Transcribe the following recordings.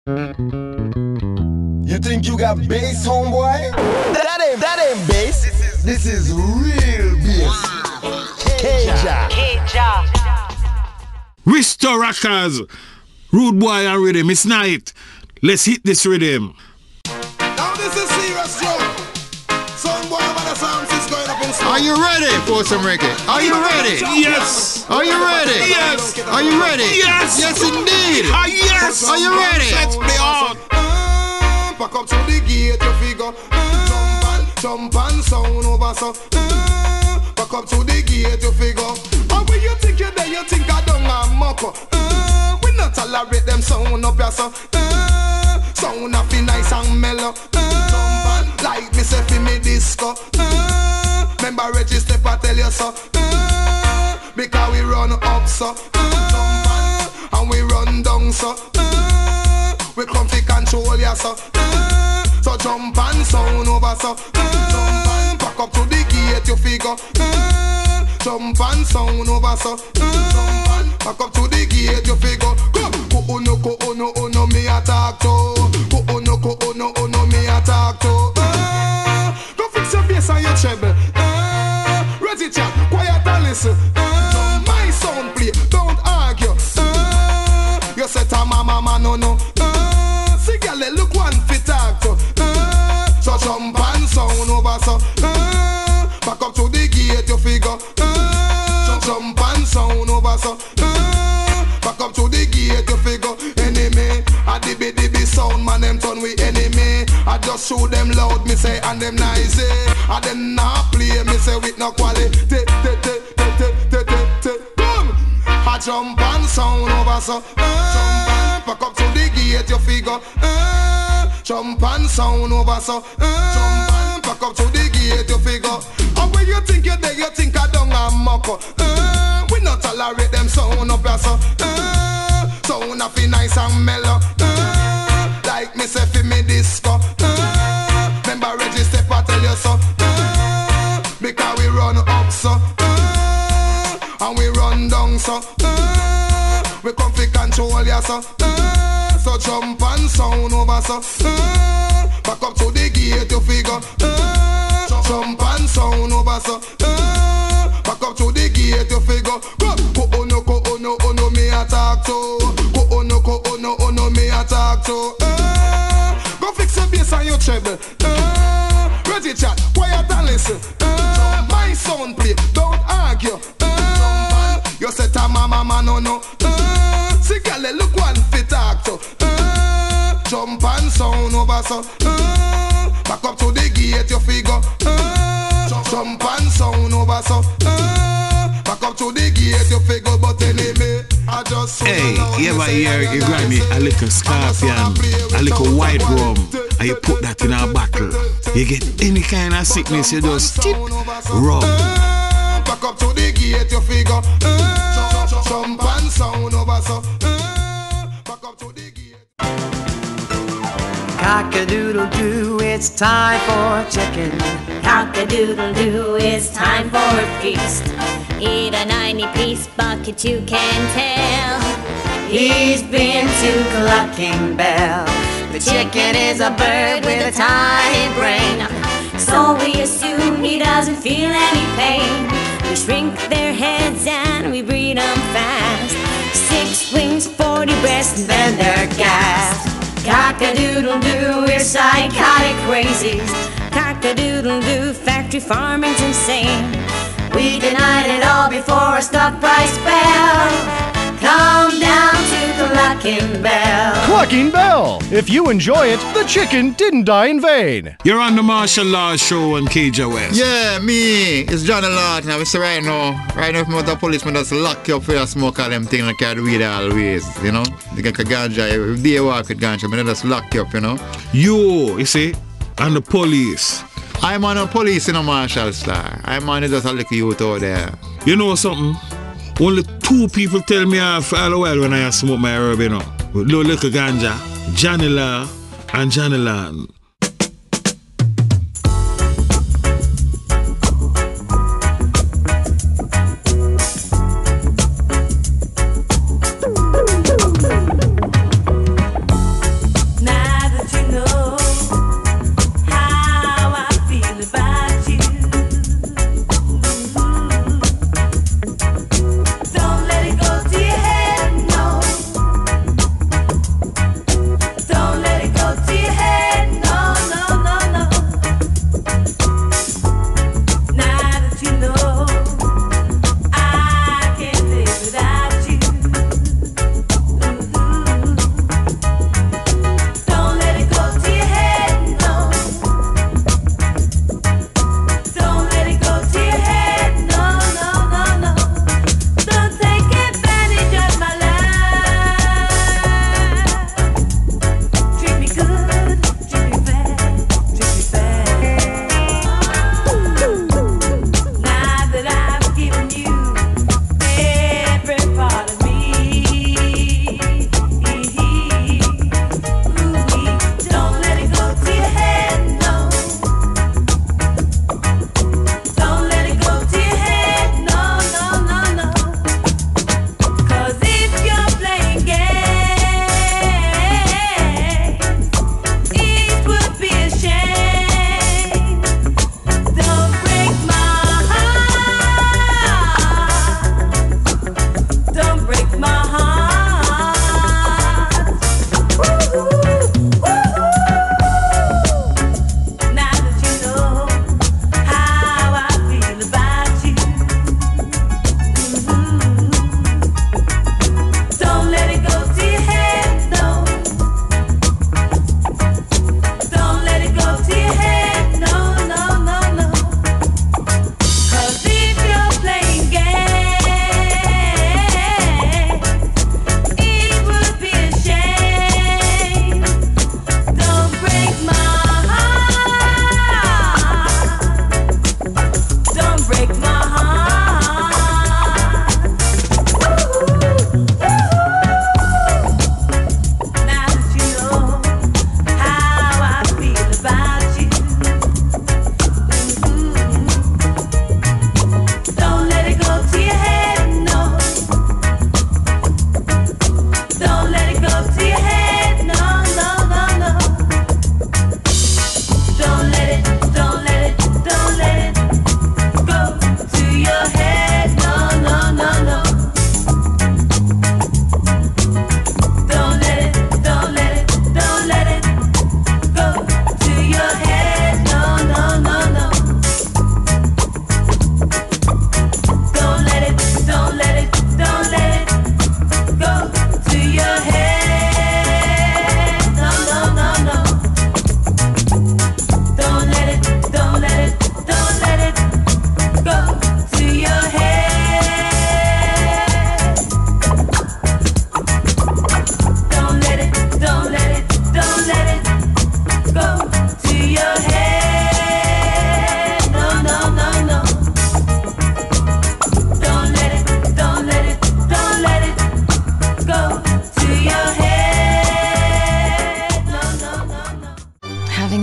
You think you got bass, homeboy? That ain't bass. This is real bass. K-JAH. K-JAH. Restore Rockers. Rude boy and rhythm. It's night. Let's hit this rhythm. Now this is serious joke. Some boy over the sound is going up in smoke. Are you ready for some reggae? Are you ready? Yes. Are you ready? Yes. Are you ready? Yes. Yes, indeed. Yes. Are you ready? Let's play on. Back up to the gate, you figure. Jump and sound over so. Back up to the gate, you figure. And when you think you're there, you think I don't have muck. We not tolerate them sound up here, so. Sound up be nice and mellow. Like me say fi me disco. Remember register I tell you so. Because we run up so. And we run down so. We come to control ya so. So jump and sound over so. Back up to the gate you figure. Jump and sound over so. Back up to the gate you figure. Go no me attack to. Go no me attack to. Go fix your bass and your treble. Ready chat, quiet and listen. My sound play, don't argue. You say to mama no. See girl, look one fit talk to. So jump and sound over so. Back up to the gate you figure. Jump and sound over so. Back up to the gate you figure. Enemy, a dibby sound man them turn we enemy. I just show them loud me say and them noisy. I them not play me say with no quality. Boom! I jump and sound over so. Back up to the gate you figure. Jump and sound over so. Back up to the gate you figure. And when you think you're there, you think I don't have muck. We not tolerate them sound up here so. Sound up nice and mellow. Like me say fi me disco. Remember register I tell you so. Because we run up so. And we run down so. We come fi control ya so. So jump and sound over so. Back up to the gate you figure. Jump and sound over so. Back up to the gate you figure. Go no me attack to. Go no me attack to. Go fix your bass and your treble. Ready chat, quiet and listen. My sound play, don't argue. You say to mama no. See girl, look one fit talk to. Jump and sound over so. Back up to the gate you figure. Jump and sound over so. Back up to the gate you figure. But anyway, I just hey, you ever hear you grab me a little scorpion, a little white rum, and you put that in a bottle. You get any kind of sickness, you just tip, rub. Back up to the gate you figure. Jump and sound over so. Back up to the gate. Cock-a-doodle-doo, it's time for chicken. Cock-a-doodle-doo, it's time for a feast. Eat a 90-piece bucket, you can tell. He's been to Clucking Bell. The chicken is a bird with a tiny brain. So we assume he doesn't feel any pain. We shrink their heads and we breed them fast. 6 wings, 40 breasts, and then they're gassed. Cock-a-doodle-doo, we're psychotic crazies. Cock-a-doodle-doo, factory farming's insane. We denied it all before a stock price fell. Come down to Clucking Bell. Clucking Bell! If you enjoy it, the chicken didn't die in vain. You're on the Martial Law Show on K-JAH West. Yeah, me. It's Johnny Lawton. I say right now, if I'm the policeman just lock you up for your smoke all them things like I do weed always, you know? They get ganja, every day I walk with ganja, but they just lock you up, you know? You see, and the police. I'm on a police in a Marshall Star. I'm on just a little youth out there. You know something? Only 2 people tell me off all the while when I smoke my herb, you know. With little ganja, Johnny Law and Johnny Lawton.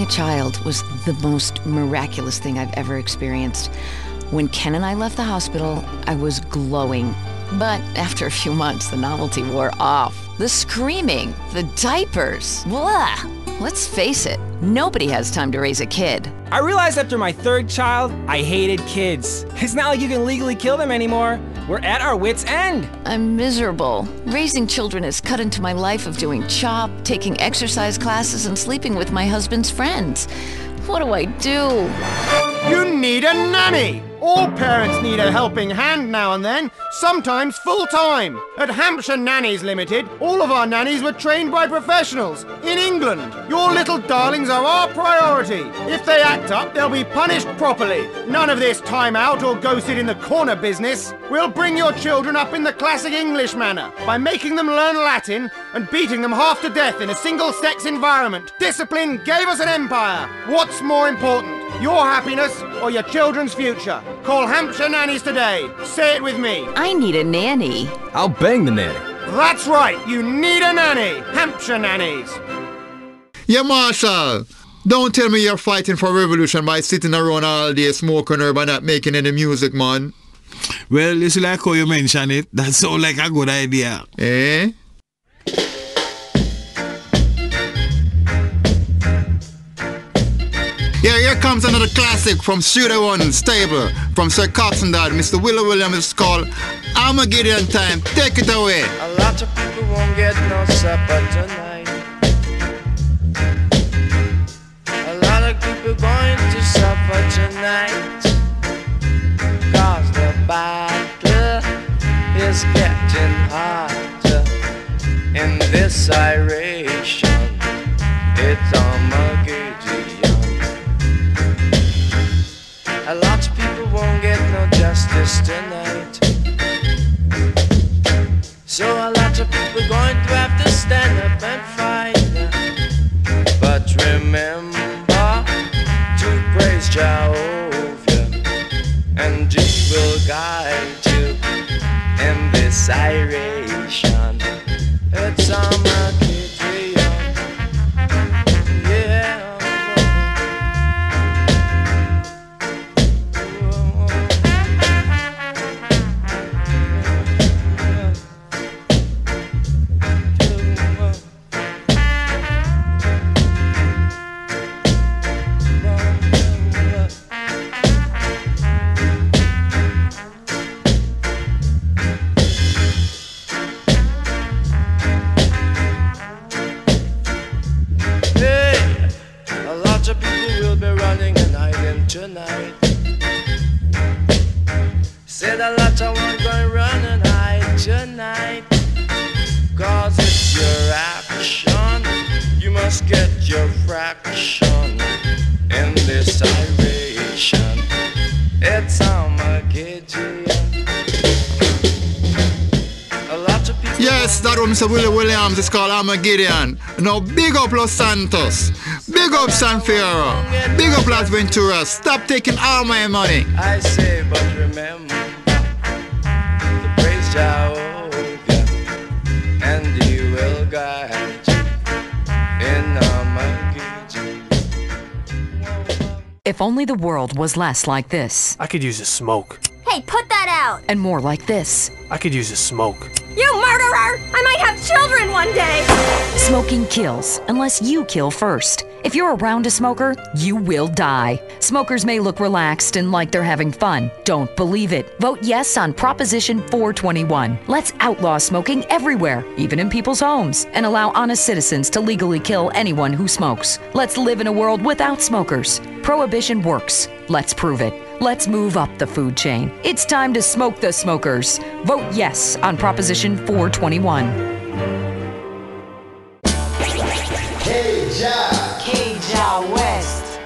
child was the most miraculous thing I've ever experienced. When Ken and I left the hospital, I was glowing. But after a few months, the novelty wore off. The screaming, the diapers, blah. Let's face it, nobody has time to raise a kid. I realized after my third child, I hated kids. It's not like you can legally kill them anymore. We're at our wits' end. I'm miserable. Raising children has cut into my life of doing CHOP, taking exercise classes, and sleeping with my husband's friends. What do I do? You need a nanny! All parents need a helping hand now and then, sometimes full-time. At Hampshire Nannies Limited, all of our nannies were trained by professionals in England. Your little darlings are our priority. If they act up, they'll be punished properly. None of this time out or go sit in the corner business. We'll bring your children up in the classic English manner by making them learn Latin and beating them half to death in a single-sex environment. Discipline gave us an empire. What's more important? Your happiness or your children's future? Call Hampshire Nannies today. Say it with me. I need a nanny. I'll bang the nanny. That's right, you need a nanny. Hampshire Nannies. Yeah, Marshall. Don't tell me you're fighting for revolution by sitting around all day smoking herb and not making any music, man. Well, it's like how you mention it. That sounds like a good idea. Eh? Yeah, here comes another classic from Shooter One Stable, from Sir Coxsone Dad, Mr. Willow Williams. It's called Armageddon Time. Take it away. A lot of people won't get no supper tonight. A lot of people going to suffer tonight. Cause the battle is getting hotter. In this iration, it's Armageddon. A lot of people won't get no justice tonight. So a lot of people going to have to stand up and fight. But remember to praise Jehovah, and He will guide you in this iration. It's Armageddon. Yeah. Tonight, said a lot of one going run and hide tonight. Cause it's your action, you must get your fraction in this iration. It's Armageddon. A lot of people. Yes, that one, Mr. Willie Williams. It's called Armageddon. Now, big up Los Santos. Big up San Fierro. Big up Las Venturas. Stop taking all my money. I say, but remember to praise Jehovah, and He will guide you in Armageddon. If only the world was less like this. I could use a smoke. Hey, put that out! And more like this. I could use a smoke. You murderer! I might have children one day! Smoking kills, unless you kill first. If you're around a smoker, you will die. Smokers may look relaxed and like they're having fun. Don't believe it. Vote yes on Proposition 421. Let's outlaw smoking everywhere, even in people's homes, and allow honest citizens to legally kill anyone who smokes. Let's live in a world without smokers. Prohibition works. Let's prove it. Let's move up the food chain. It's time to smoke the smokers. Vote yes on Proposition 421. K-JAH. K-JAH West.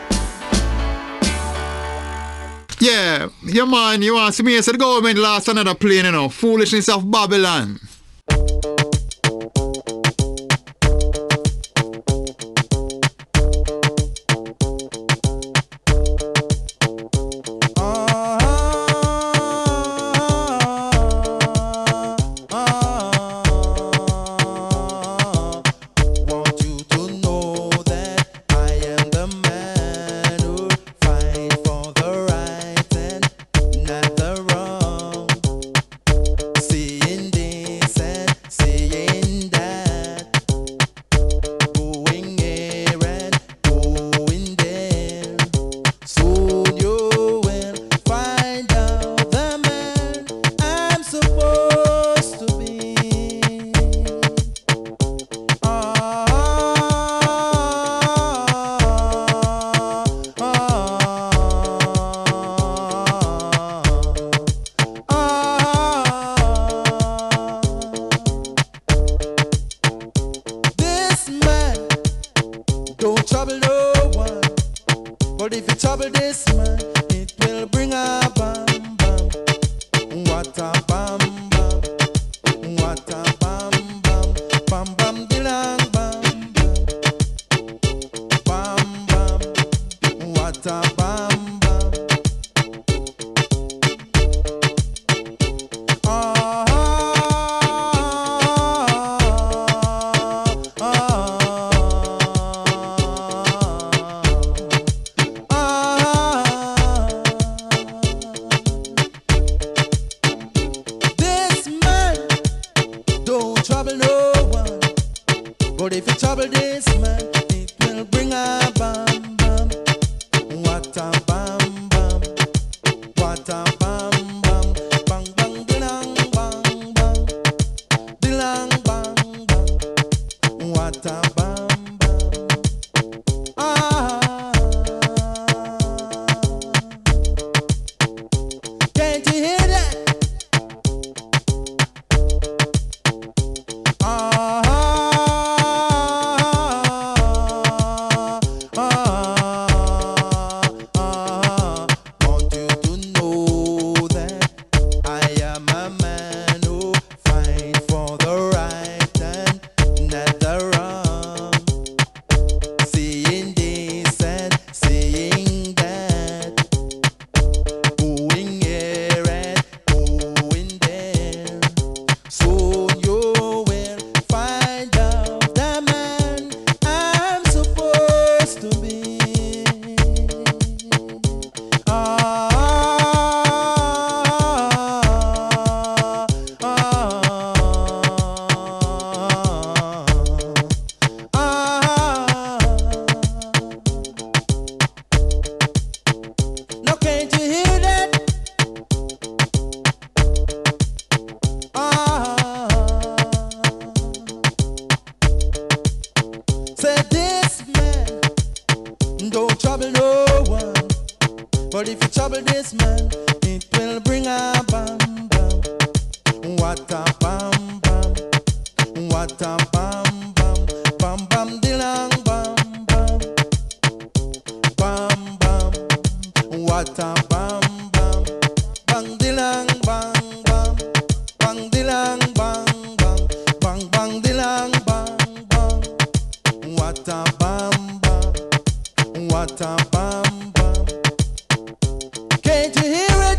Yeah, man, you want to see me say the government lost another plane, you know. Foolishness of Babylon. Want you to know that I am the man. But if you trouble this man, it will bring a bam bam. What a bam bam. What a bam bam. Bam bam dilang bam bam. Bam bam. What a bam bam. But if you trouble this man, it will bring a bam bam. What a bam bam. What a bam bam. Bang bang dilang bang bang. Dilang bang bang. What a bam bam. Can't you hear that? But if you trouble this man, it will bring a bam bam. What a bam bam. What a bam bam. Bam bam dilang bam bam. Bam bam. What a bam bam. Bang dilang bang bang. Bang dilang bang bang. Bang bang dilang bang bang. What a bam bam. What a bam bam. Can't you hear it?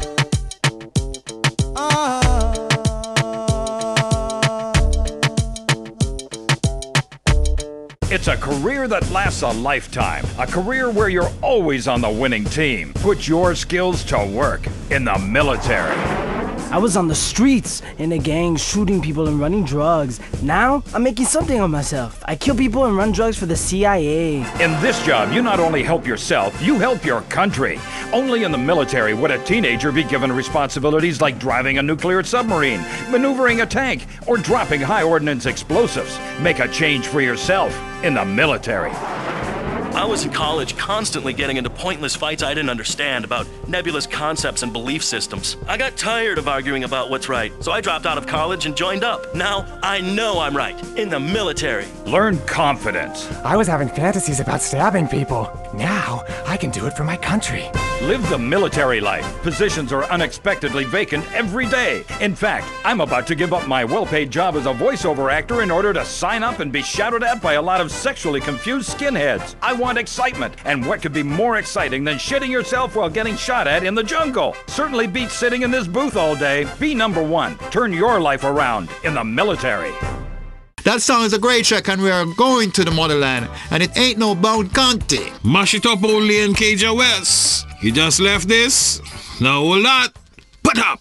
It's a career that lasts a lifetime. A career where you're always on the winning team. Put your skills to work in the military. I was on the streets, in a gang, shooting people and running drugs. Now, I'm making something of myself. I kill people and run drugs for the CIA. In this job, you not only help yourself, you help your country. Only in the military would a teenager be given responsibilities like driving a nuclear submarine, maneuvering a tank, or dropping high ordnance explosives. Make a change for yourself in the military. I was in college constantly getting into pointless fights I didn't understand about nebulous concepts and belief systems. I got tired of arguing about what's right, so I dropped out of college and joined up. Now I know I'm right, in the military. Learn confidence. I was having fantasies about stabbing people. Now I can do it for my country. Live the military life. Positions are unexpectedly vacant every day. In fact, I'm about to give up my well-paid job as a voiceover actor in order to sign up and be shouted at by a lot of sexually confused skinheads. I want excitement, and what could be more exciting than shitting yourself while getting shot at in the jungle? Certainly beats sitting in this booth all day. Be number one. Turn your life around in the military. That song is a great track, and we are going to the motherland, and it ain't no bound county. Mash it up only in K-JAH West. You just left this? Now hold that. Put up.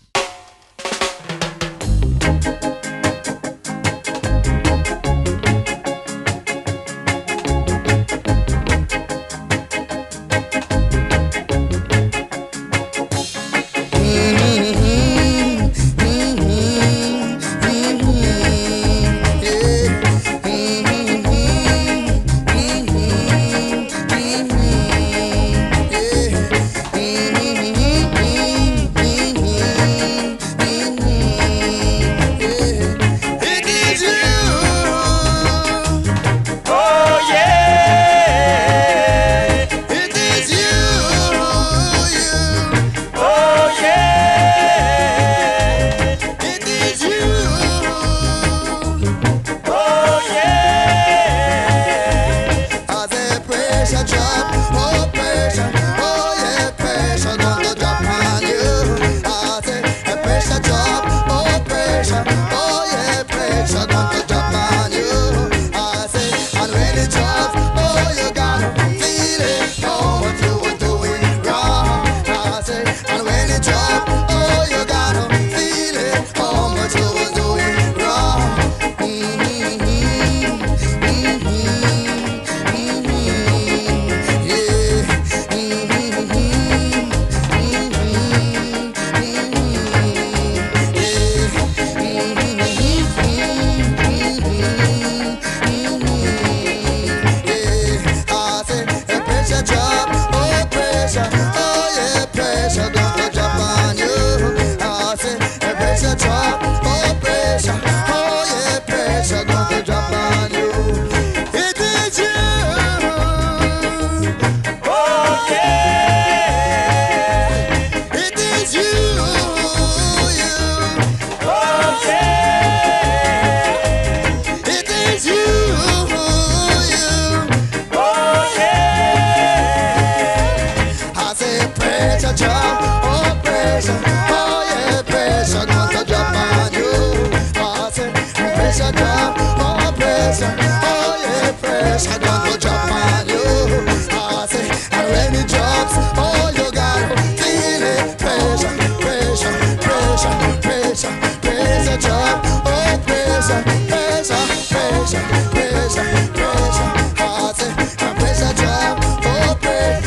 pressure gonna drop on you. I say, and when it drops, oh, you gotta feel it. Pressure, pressure, pressure, pressure, pressure drop. Oh, pressure, pressure, pressure, pressure, pressure. I say, and pressure drop. Oh, pressure.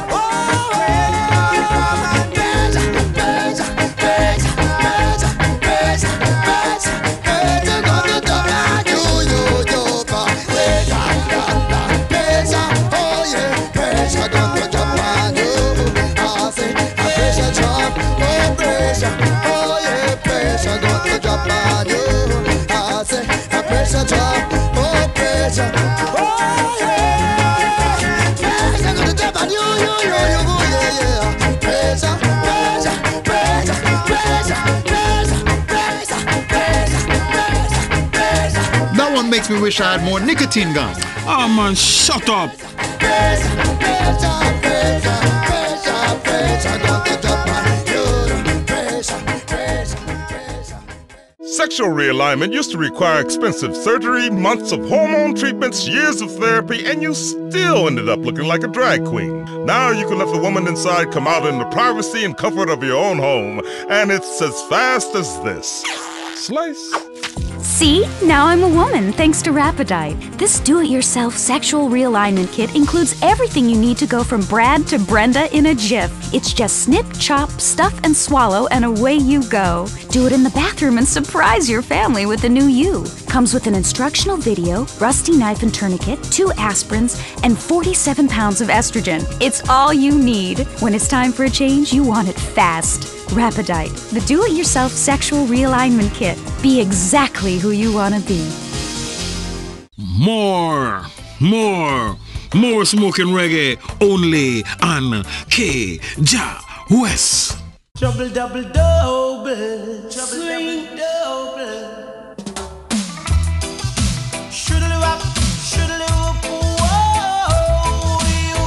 That one makes me wish I had more nicotine gum. Oh man, shut up. Sexual realignment used to require expensive surgery, months of hormone treatments, years of therapy, and you still ended up looking like a drag queen. Now you can let the woman inside come out in the privacy and comfort of your own home, and it's as fast as this. Slice. See? Now I'm a woman, thanks to Rapidite. This do-it-yourself sexual realignment kit includes everything you need to go from Brad to Brenda in a jiff. It's just snip, chop, stuff, and swallow, and away you go. Do it in the bathroom and surprise your family with a new you. Comes with an instructional video, rusty knife and tourniquet, 2 aspirins, and 47 pounds of estrogen. It's all you need. When it's time for a change, you want it fast. Rapidite, the do-it-yourself sexual realignment kit. Be exactly who you want to be. More smoking reggae only on K-JAH West. Trouble double double, swing double. Shoodle up, whoa,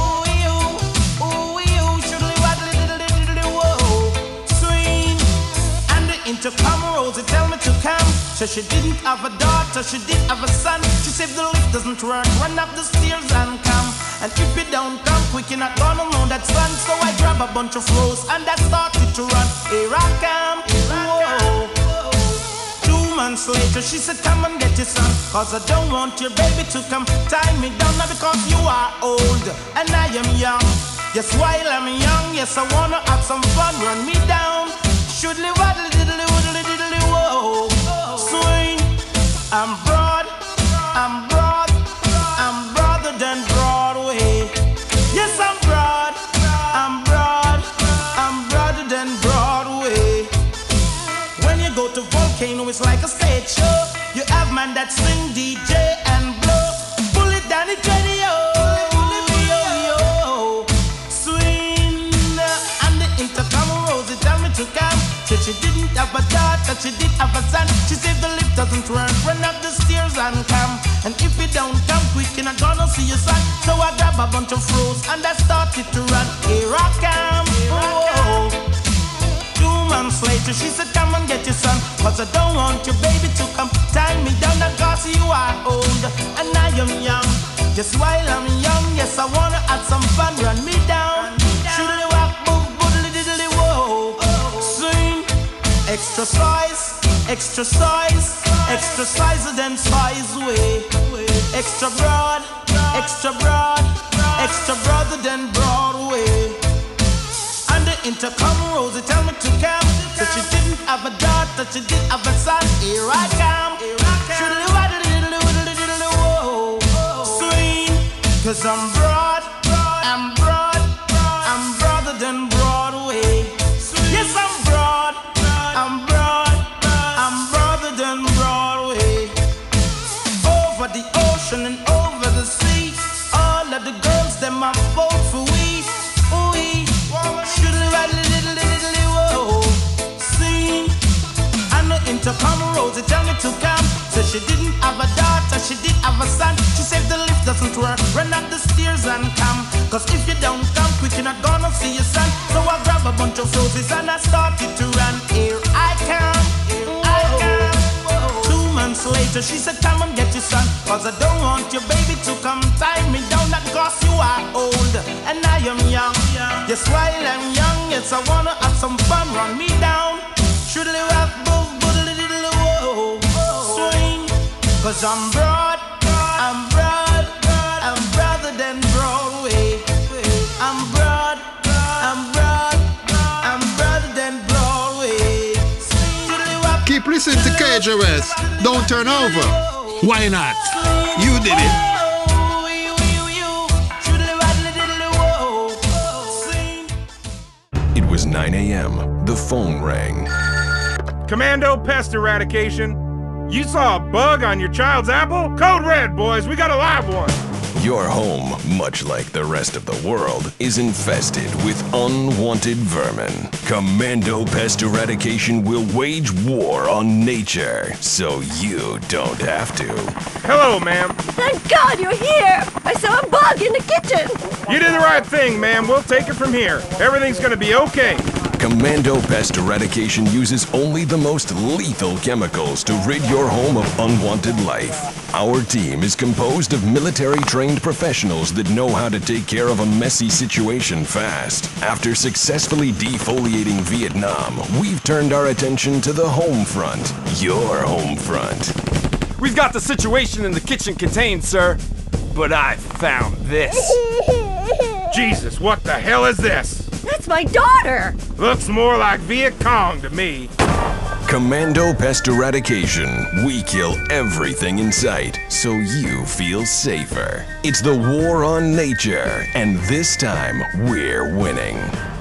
you, shoodle whoa, swing. And the intercom Rosie tell me to come. So she didn't have a daughter, she did have a son. She said the lift doesn't work, run up the stairs and come. And if you don't come quick, you're not gonna know that son. So I grab a bunch of rose and I started to run. Here I come, whoa. 2 months later, she said, come and get your son. Cause I don't want your baby to come tie me down. Now because you are old and I am young. Yes, while I'm young, yes, I wanna have some fun. Run me down. Shoodly waddly diddly woodly diddly whoa. Swing. I'm broad, I'm broad, I'm broader than Broadway. Yes, I'm broad, I'm broad, I'm broader than Broadway. When you go to Volcano, it's like a stage show. You have man that sing, DJ and blow. Pull it down, it's ready, yo. Swing. And the intercom Rosie tell me to come. Said she didn't have a daughter, she did have a son. She said the lift doesn't work, run up the stairs and come. And if you don't come quick, you're not gonna see your son. So I grab a bunch of rose and I started to run. Here I come, whoa. 2 months later, she said, come and get your son. Cause I don't want your baby to come tie me down. Cause you are old and I am young. Just while I'm young, yes, I wanna have some fun. Run me down, shoodly whack, boom, boodly diddly whoa. Swing. Extra size, extra size, extra size than size way. Extra broad, extra broad, extra broader than Broadway. And the intercom Rosie tell me to come. So she didn't have a daughter, she did have a son. Here I come. Shoodly waddly diddly woodly diddly whoa. Swing. Cause I'm broad, I'm broad, I'm broader than Broadway. Yes, I'm broad, I'm broad, I'm broader than Broadway. Over the ocean and over the sea, all of the girls them are vote for we. Ooh-wee, shoodly waddly diddly diddly whoa. Sing. And the intercom Rosie tell me to come. So she didn't have a daughter, she did have a son. She said the lift doesn't work, run up the stairs and come. Cause if you don't come quick, you're not gonna see your son. So I grab a bunch of roses and I started to run. Here I come, I come. 2 months later, teacher, she said, come and get your son, cause I don't want your baby to come tie me down. Not cause you are old and I am young. Yes, while I'm young, yes, I wanna have some fun. Run me down, shoodly wap, boo, boodly diddly whoa, swing. Cause I'm broad, I'm broad, I'm broader than Broadway. I'm broad, I'm broad, I'm broader than Broadway. Keep listening to K-JAH West. Don't turn over. Why not? You did it. It was 9 a.m. The phone rang. Commando pest eradication. You saw a bug on your child's apple? Code red, boys. We got a live one. Your home, much like the rest of the world, is infested with unwanted vermin. Commando Pest Eradication will wage war on nature, so you don't have to. Hello, ma'am. Thank God you're here! I saw a bug in the kitchen! You did the right thing, ma'am. We'll take it from here. Everything's gonna be okay. Commando Pest Eradication uses only the most lethal chemicals to rid your home of unwanted life. Our team is composed of military-trained professionals that know how to take care of a messy situation fast. After successfully defoliating Vietnam, we've turned our attention to the home front, your home front. We've got the situation in the kitchen contained, sir, but I found this. Jesus, what the hell is this? That's my daughter! Looks more like Viet Cong to me. Commando Pest Eradication. We kill everything in sight, so you feel safer. It's the war on nature, and this time, we're winning.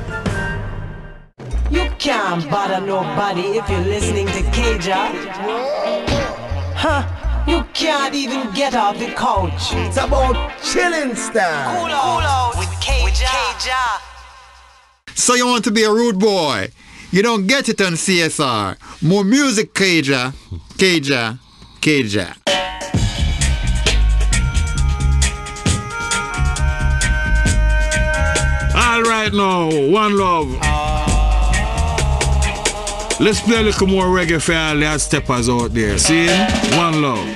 You can't bother nobody if you're listening to K-JAH. Huh? You can't even get off the couch. It's about chilling style. Cool out with K-JAH. So you want to be a rude boy? You don't get it on CSR. More music, K-JAH. K-JAH. K-JAH. All right now, one love. Let's play a little more reggae for all the steppers out there. See? One love.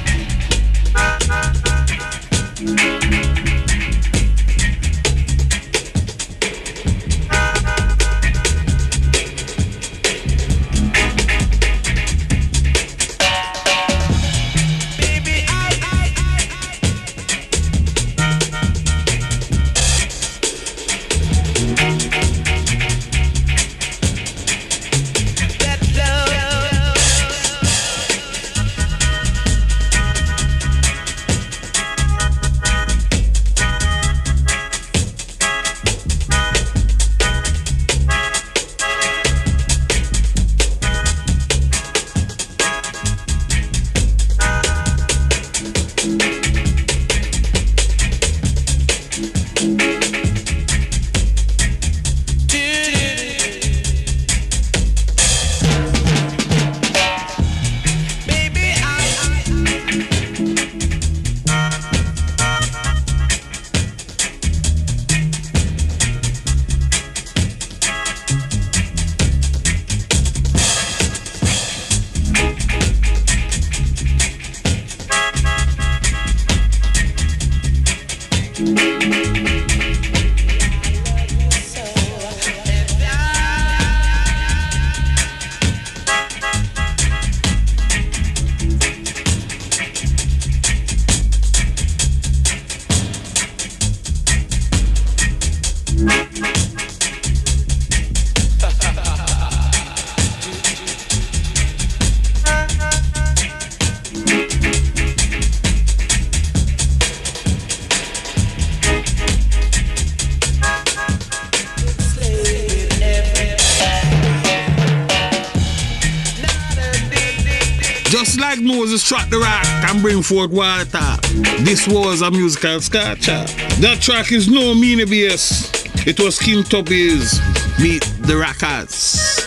Just like Moses struck the rock and bring forth water, this was a musical sculpture. That track is no meanie bass. It was King Tubby's Meet the Rockers.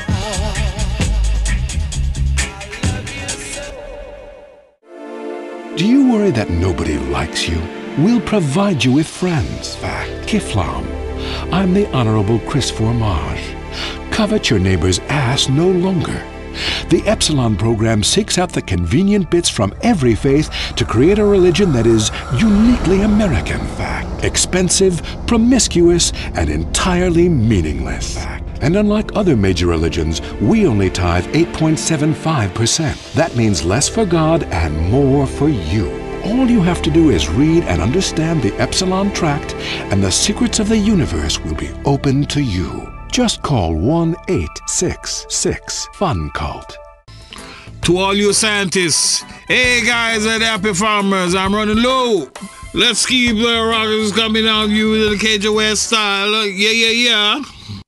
Do you worry that nobody likes you? We'll provide you with friends. Fact. Kiflam. I'm the Honorable Chris Formage. Covet your neighbor's ass no longer. The Epsilon program seeks out the convenient bits from every faith to create a religion that is uniquely American. Fact. Expensive, promiscuous, and entirely meaningless. Fact. And unlike other major religions, we only tithe 8.75%. That means less for God and more for you. All you have to do is read and understand the Epsilon Tract, and the secrets of the universe will be open to you. Just call 1-866-FUN-CULT. To all you scientists, hey guys at Happy Farmers, I'm running low. Let's keep the rockets coming on you with the K-JAH West style. Yeah.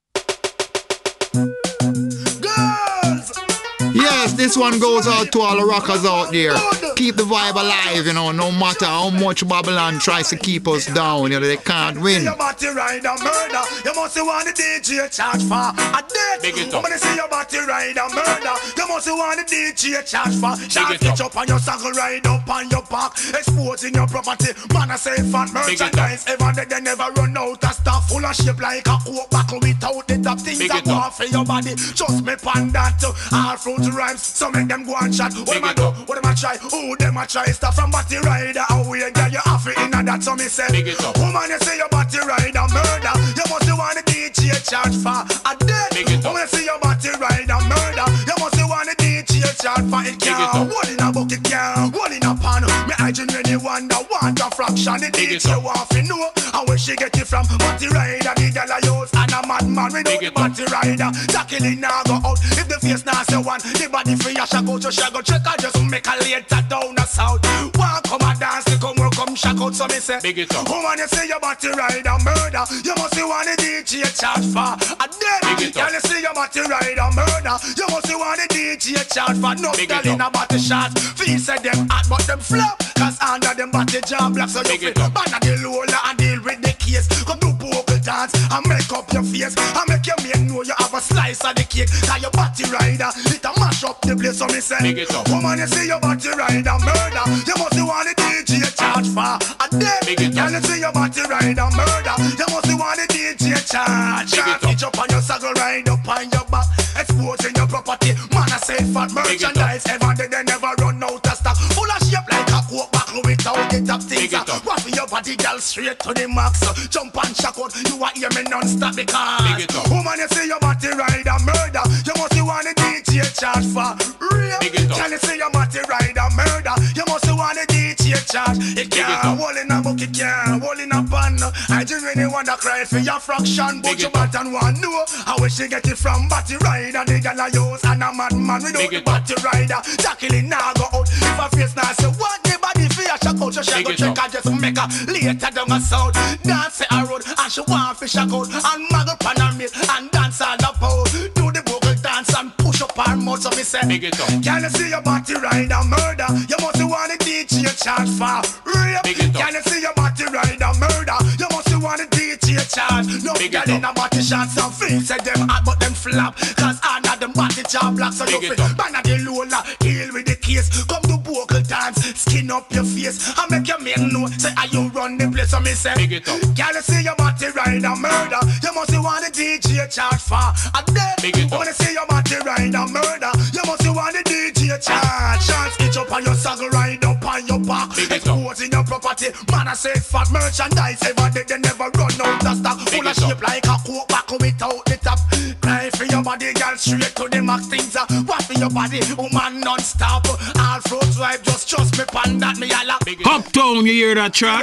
Yes, this one goes out to all the rockers out there. Keep the vibe alive, you know, no matter how much Babylon tries to keep us down, you know, they can't win. Your body ride a murder. You must want the DJ charge for a death. I'm gonna see your body ride a murder. You must want the DJ charge for shot. Catch up on your saddle, ride up on your back, exposing your property. Man, I say fat merchandise. Ever they never run out of stuff. Full of shape like a coke buckle without the top. Things that go off for your body. Just me pan that. All fruit rhymes, so make them go and chat. What am I do? What am I try? Who them I try? Start from body rider. Away, girl, you have it in that. So me say, woman, you say your body rider murder. You must want the DJ charge for a death. Woman, you say your body rider murder. You must want the DJ charge for it. Can't hold in a bucket, can't hold in a pan. Me I genuinely wonder, want a fraction. The DJ want to know how where she get it from. Body rider, the girl I use, and a madman without the body rider. Tackling now go out. If the face now say one, the body free, I shall go to Shago check. I just make a later down the south. One come a dance, to come work, come shack out. So me say, woman, you say your body ride a murder. You must want the DJ charge for a dead. Can you see your body ride a murder? You must want the DJ charge for no girl in a body shots. Feet say them hot, but them flop. Cause under them body jam black. So you fit ban the Lowell and deal with the case. Come do vocal dance and make up your face. And make your man know you have a slice of the cake. Cause your body rider, it a mash up the place. So me say, woman, you see your body rider murder. You must want the DJ charge for a dead. Can you see your body rider murder? You must want the DJ charge. Pitch up on your saddle, ride up on your back, exposing your property. Man, I say fat merchandise. Ever they never run out of stock. Full of shape like a coke buckle without the top things. Waffle your body, girl, straight to the max. Jump and shock out, you are hear me non-stop because woman, you see your body rider murder. You must want the DJ charge for real. Can you see your body rider murder? You must want the DJ charge. It can't hold in a bucket, can't hold in a pan. I just really wanna cry for your fraction, but you button one know how where she get it from. Body rider, the girl I use, and a madman without the body rider. Tackling now go out. If a face now say what the body fear, shock out, so she go check. I just make her later down a south. Dance a road, and she want to shock out and muggle pan her meat and dance all the pole. Do the vocal dance and push up her mouth. So me say, can you see your body ride a murder? You must want the DJ charge for rape. Can you see your body ride a murder? You must want the DJ charge. No girl in a body shots and feet say them hot but them flap. Cause under them body job black. So you fit ban the Lowell, deal with the case. Come to vocal dance, skin up your face and make your men know. Say how you run the place. So me say, can you see your body ride a murder? You must want the DJ charge for a death. Wanna see your body ride a murder? You must want the DJ charge. Chance itch up on your saddle, ride up on your back, exposing your property. Man, I say fat merchandise. Ever they never run out of stock. Full of shape like a coke buckle without the top. Cry for your body, girl, straight to the max. Things what for your body, woman non-stop. All fruits wife, just trust me, pan that me a lock. Uptown, you hear that track?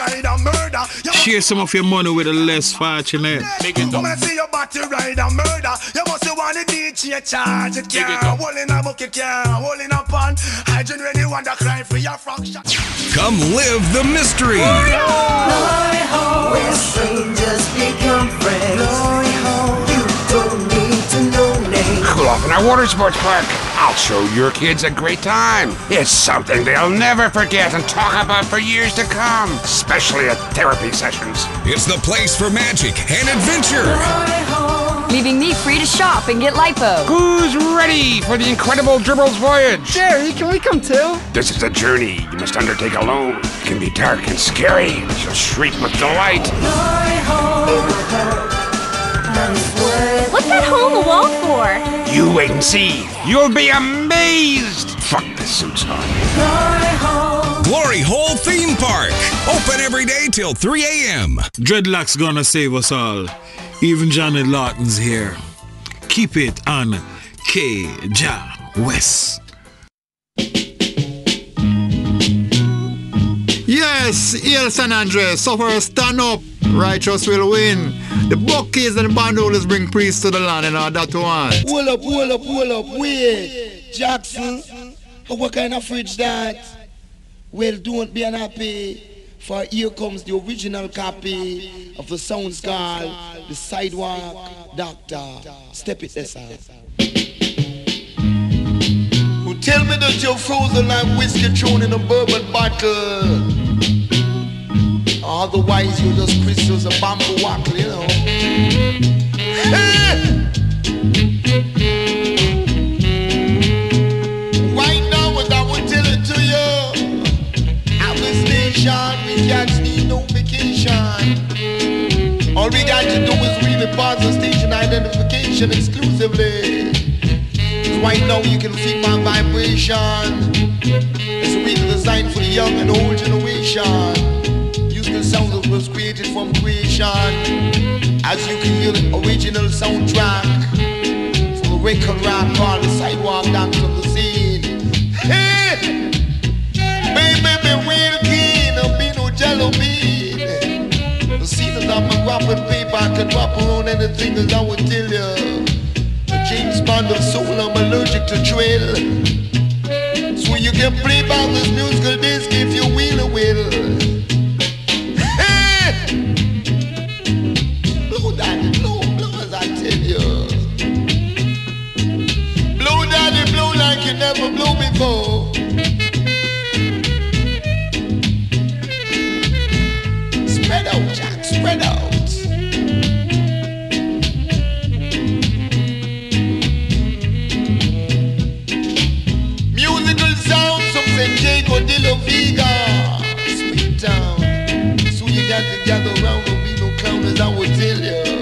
Share some of your money with the less fortunate. Wanna see your body ride a murder? You must want the DJ charge. It can't hold in a bucket, can't hold in a pan. I genuinely want to cry for your fraction. Come live the mystery. Glory hole, where strangers become friends. Glory hole, you don't need to know names. Cool off in our water sports park. I'll show your kids a great time. It's something they'll never forget and talk about for years to come, especially at therapy sessions. It's the place for magic and adventure. Leaving me free to shop and get lipo. Who's ready for the incredible Dribbles voyage? Jerry, can we come too? This is a journey you must undertake alone. It can be dark and scary, but you'll shriek with delight. What's that hole in the wall for? for. You wait and see. You'll be amazed. Fuck the suits on. Glory Hole Theme Park. Open every day till 3 a.m. Dreadlocks gonna save us all. Even Johnny Lawton's here. Keep it on K-JAH West. Yes, El San Andreas, sufferers stand up. Righteous will win. The buckies and the bandolas bring peace to the land and all that one. Hold up, wait. Jackson, what kind of fridge that? Well, don't be unhappy, for here comes the original copy of the sounds called The Sidewalk Doctor. Step it, this out. Who tell me that you're frozen like whiskey thrown in a bourbon bottle? Otherwise, you're just crystals of bamboo wackle, you know. Right now, what I will tell it to you, our station, we can't need no vacation. All we got to do is read the parts of station identification exclusively. Cause right now, you can feel my vibration. It's really designed for the young and old generation. The sound that was created from creation, as you can hear the original soundtrack for the record rap called The Sidewalk Doctor of the Scene. Hey! Baby, be real keen, don't be no jello bean. The scene is on my wrapping paper, I can wrap around anything as I would tell you. The James Bond of soul, I'm allergic to drill. So you can play back this musical disc if you will or will. You never blew before. Spread out, Jack, spread out. Musical sound, some say Jago de la Viga. Sweet town. So you got to gather around, don't be no clown as I would tell you.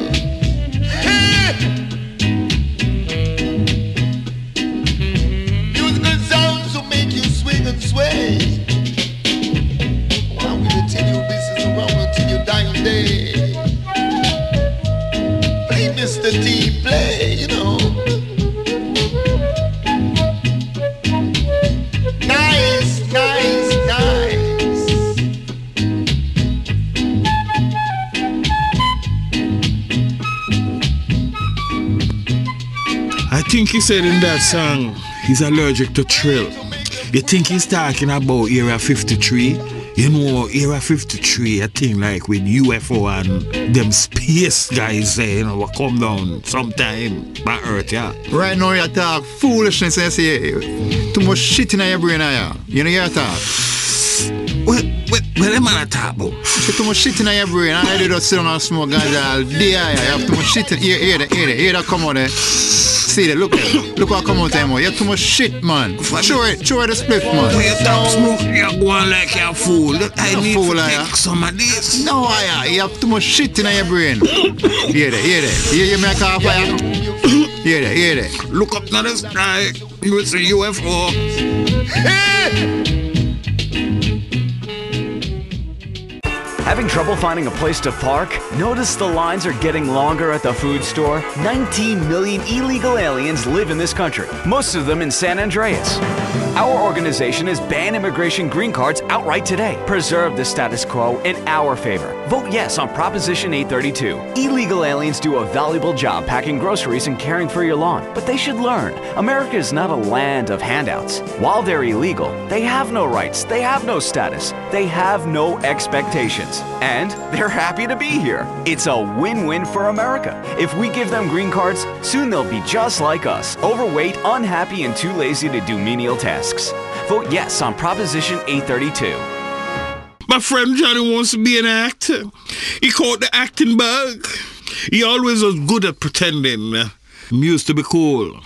Sway. I'm gonna tell you this is around until your dying day. Play Mr. D, play, you know. Nice. I think he said in that song, he's allergic to thrill. You think he's talking about Area 53? You know, Area 53, a thing like with UFO and them space guys, you know, will come down sometime by Earth, yeah. Right now you talk foolishness and say, too much shit in your brain, you know you talk. What am I talking about? You too much shit in your brain, and I do just sit down and smoke ganja all day, you have too much shit in here that come out there. See that, look what come out there, man. You have too much shit, man. Show it the split, man. When you talk smoke, you're going like you're a fool. I need to take some of this. No, you have too much shit in your brain. Hear that. You make a fire. Hear that. Look up to the sky. You will see UFO. Having trouble finding a place to park? Notice the lines are getting longer at the food store? 19 million illegal aliens live in this country, most of them in San Andreas. Our organization has banned immigration green cards outright today. Preserve the status quo in our favor. Vote yes on Proposition 832. Illegal aliens do a valuable job packing groceries and caring for your lawn, but they should learn America is not a land of handouts. While they're illegal, they have no rights, they have no status, they have no expectations, and they're happy to be here. It's a win-win for America. If we give them green cards, soon they'll be just like us, overweight, unhappy, and too lazy to do menial tasks. Vote yes on Proposition 832. My friend Johnny wants to be an actor. He caught the acting bug. He always was good at pretending. He used to be cool.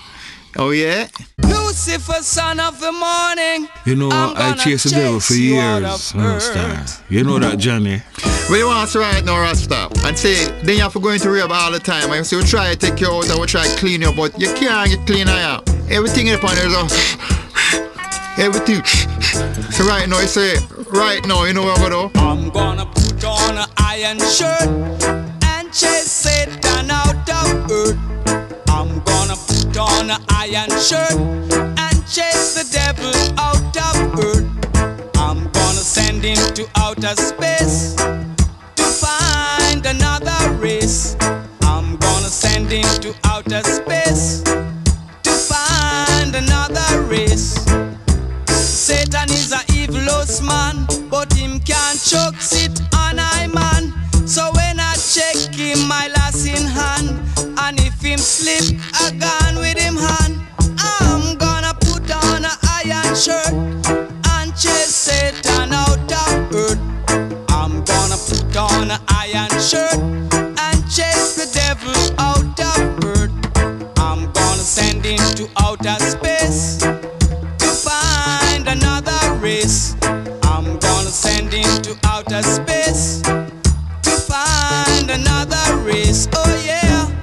Oh, yeah? Lucifer, son of the morning. You know, I chase the devil for years. Understand? You know that, Johnny? Well, you want to right now, Rasta, and say, then you have to go into rehab all the time. And you say, we try to take you out and we try to clean you, but you can't get clean out. Everything in the pan is everything. So right now, you say, right now, you know what I'm going to do? I'm gonna put on an iron shirt and chase Satan out of earth. I'm gonna put on an iron shirt and chase the devil out of earth. I'm gonna send him to outer space to find another race. I'm gonna send him to outer space to find another race. Satan is a evilous man, but him can't choke sit on I man. So when I check him, my lass in hand, and if him slip, I gone with him hand. I'm gonna put on an iron shirt and chase Satan out of earth. I'm gonna put on an iron shirt and chase the devil out of earth. I'm gonna send him to outer space to find another race. I'm gonna send him to outer space to find another race. Oh yeah.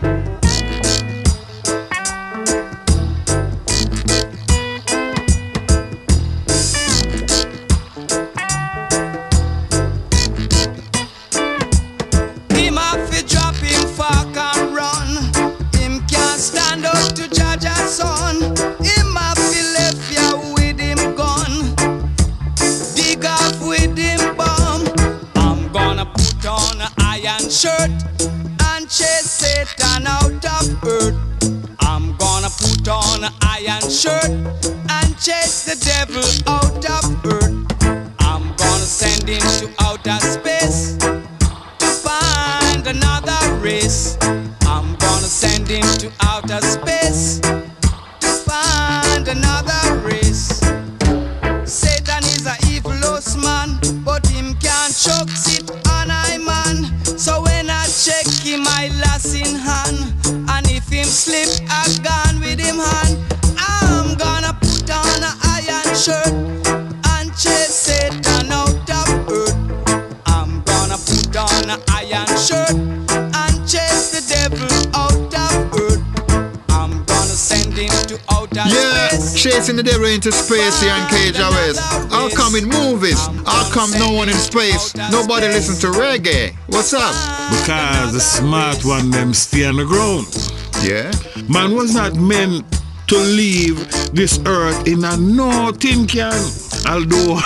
Him have to drop him fork and run. Him can't stand up to K-JAH son. Him have to left ya with him gun. Dig off with him bomb. I'm gonna put on an iron shirt and chase Satan out of earth. I'm gonna put on an iron shirt and chase the devil out of earth. I'm gonna send him to outer space to find another race. I'm gonna send him to outer space to find another race. Satan is a evilous man, but him can't choke sit on I man. So when I check him, I lass in hand, and if him slip, I gone with him hand. I'm gonna put on an iron shirt and chase Satan out of earth. I'm gonna put on an iron shirt and chase the devil out of earth. I'm gonna send him to outer space. Chasing the devil into space here on K-JAH West. How come in movies? How come no one in space? Nobody listens to reggae. What's up? Because the smart one them stay on the ground. Yeah? Man was not meant to leave this earth in a no tin can. Although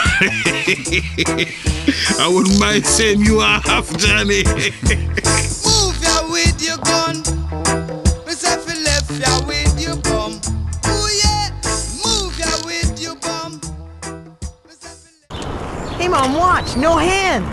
I wouldn't mind saying you are half Johnny. Move ya with your gun. Myself left ya with your bum. Ooh yeah, move ya with your bum. Hey mom, watch, no hands.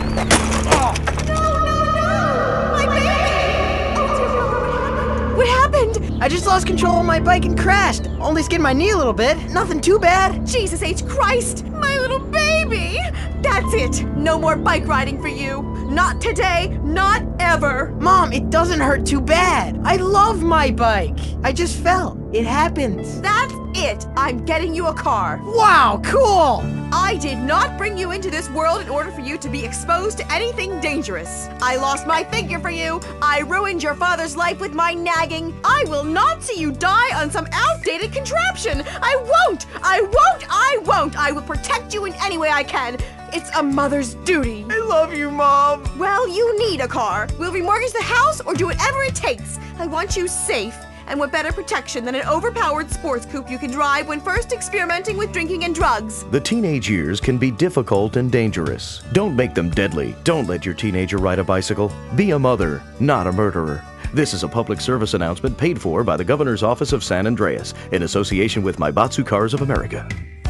My baby! What happened? I just lost control of my bike and crashed. Only skinned my knee a little bit. Nothing too bad. Jesus H. Christ! My little baby! That's it! No more bike riding for you! Not today, not ever! Mom, it doesn't hurt too bad. I love my bike. I just fell. It happens. That's it! I'm getting you a car! Wow, cool! I did not bring you into this world in order for you to be exposed to anything dangerous. I lost my figure for you. I ruined your father's life with my nagging. I will not see you die on some outdated contraption. I won't! I won't! I won't! I will protect you in any way I can. It's a mother's duty. I love you, Mom. Well, you need a car. We'll remortgage the house or do whatever it takes. I want you safe. And what better protection than an overpowered sports coupe you can drive when first experimenting with drinking and drugs? The teenage years can be difficult and dangerous. Don't make them deadly. Don't let your teenager ride a bicycle. Be a mother, not a murderer. This is a public service announcement paid for by the Governor's Office of San Andreas in association with Maibatsu Cars of America.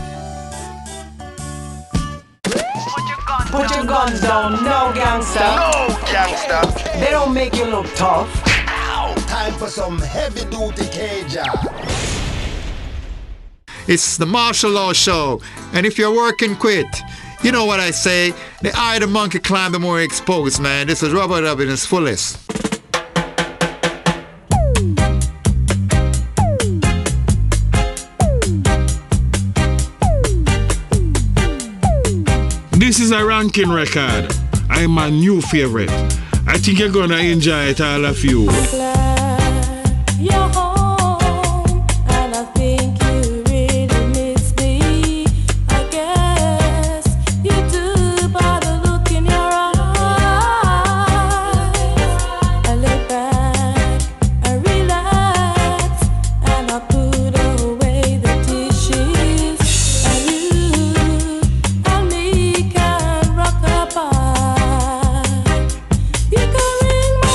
Put your guns down, no gangster. No gangster. They don't make you look tough. Time for some heavy-duty K-JAH. It's the martial law show, and if you're working, quit. You know what I say, the higher the monkey climb, the more exposed, man. This is Robbie in his fullest. Ranking record. I'm my new favorite. I think you're gonna enjoy it, all of you. You're home, and I think you really miss me. I guess you do by the look in your eyes. I lay back, I relax, and I put away the dishes. And you and me can rock apart. You can ring my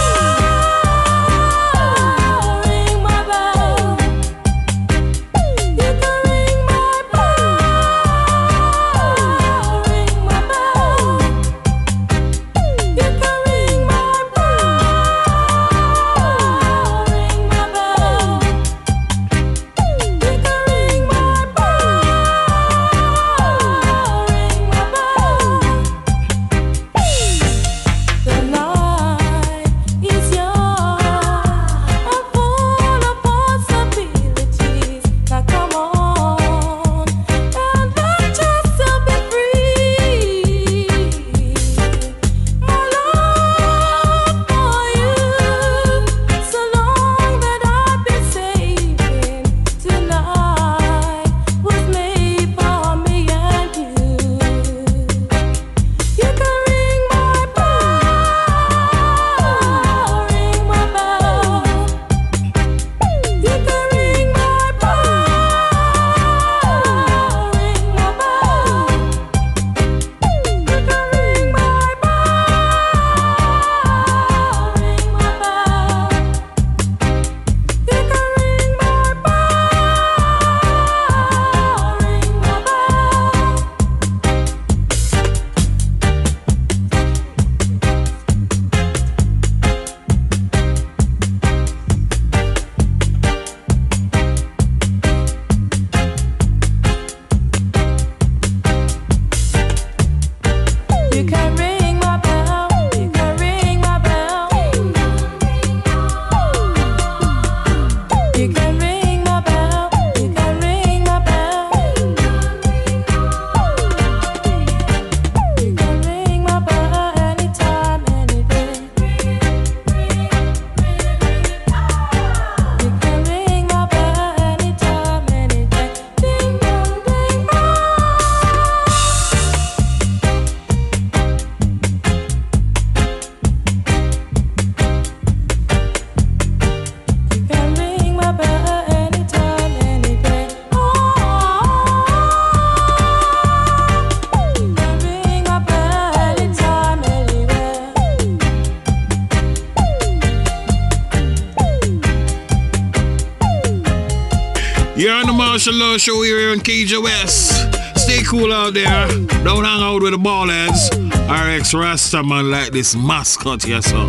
You're on the Martial Law Show here on K-JAH West. Stay cool out there. Don't hang out with the ballheads. RX Rastaman like this mascot here, so.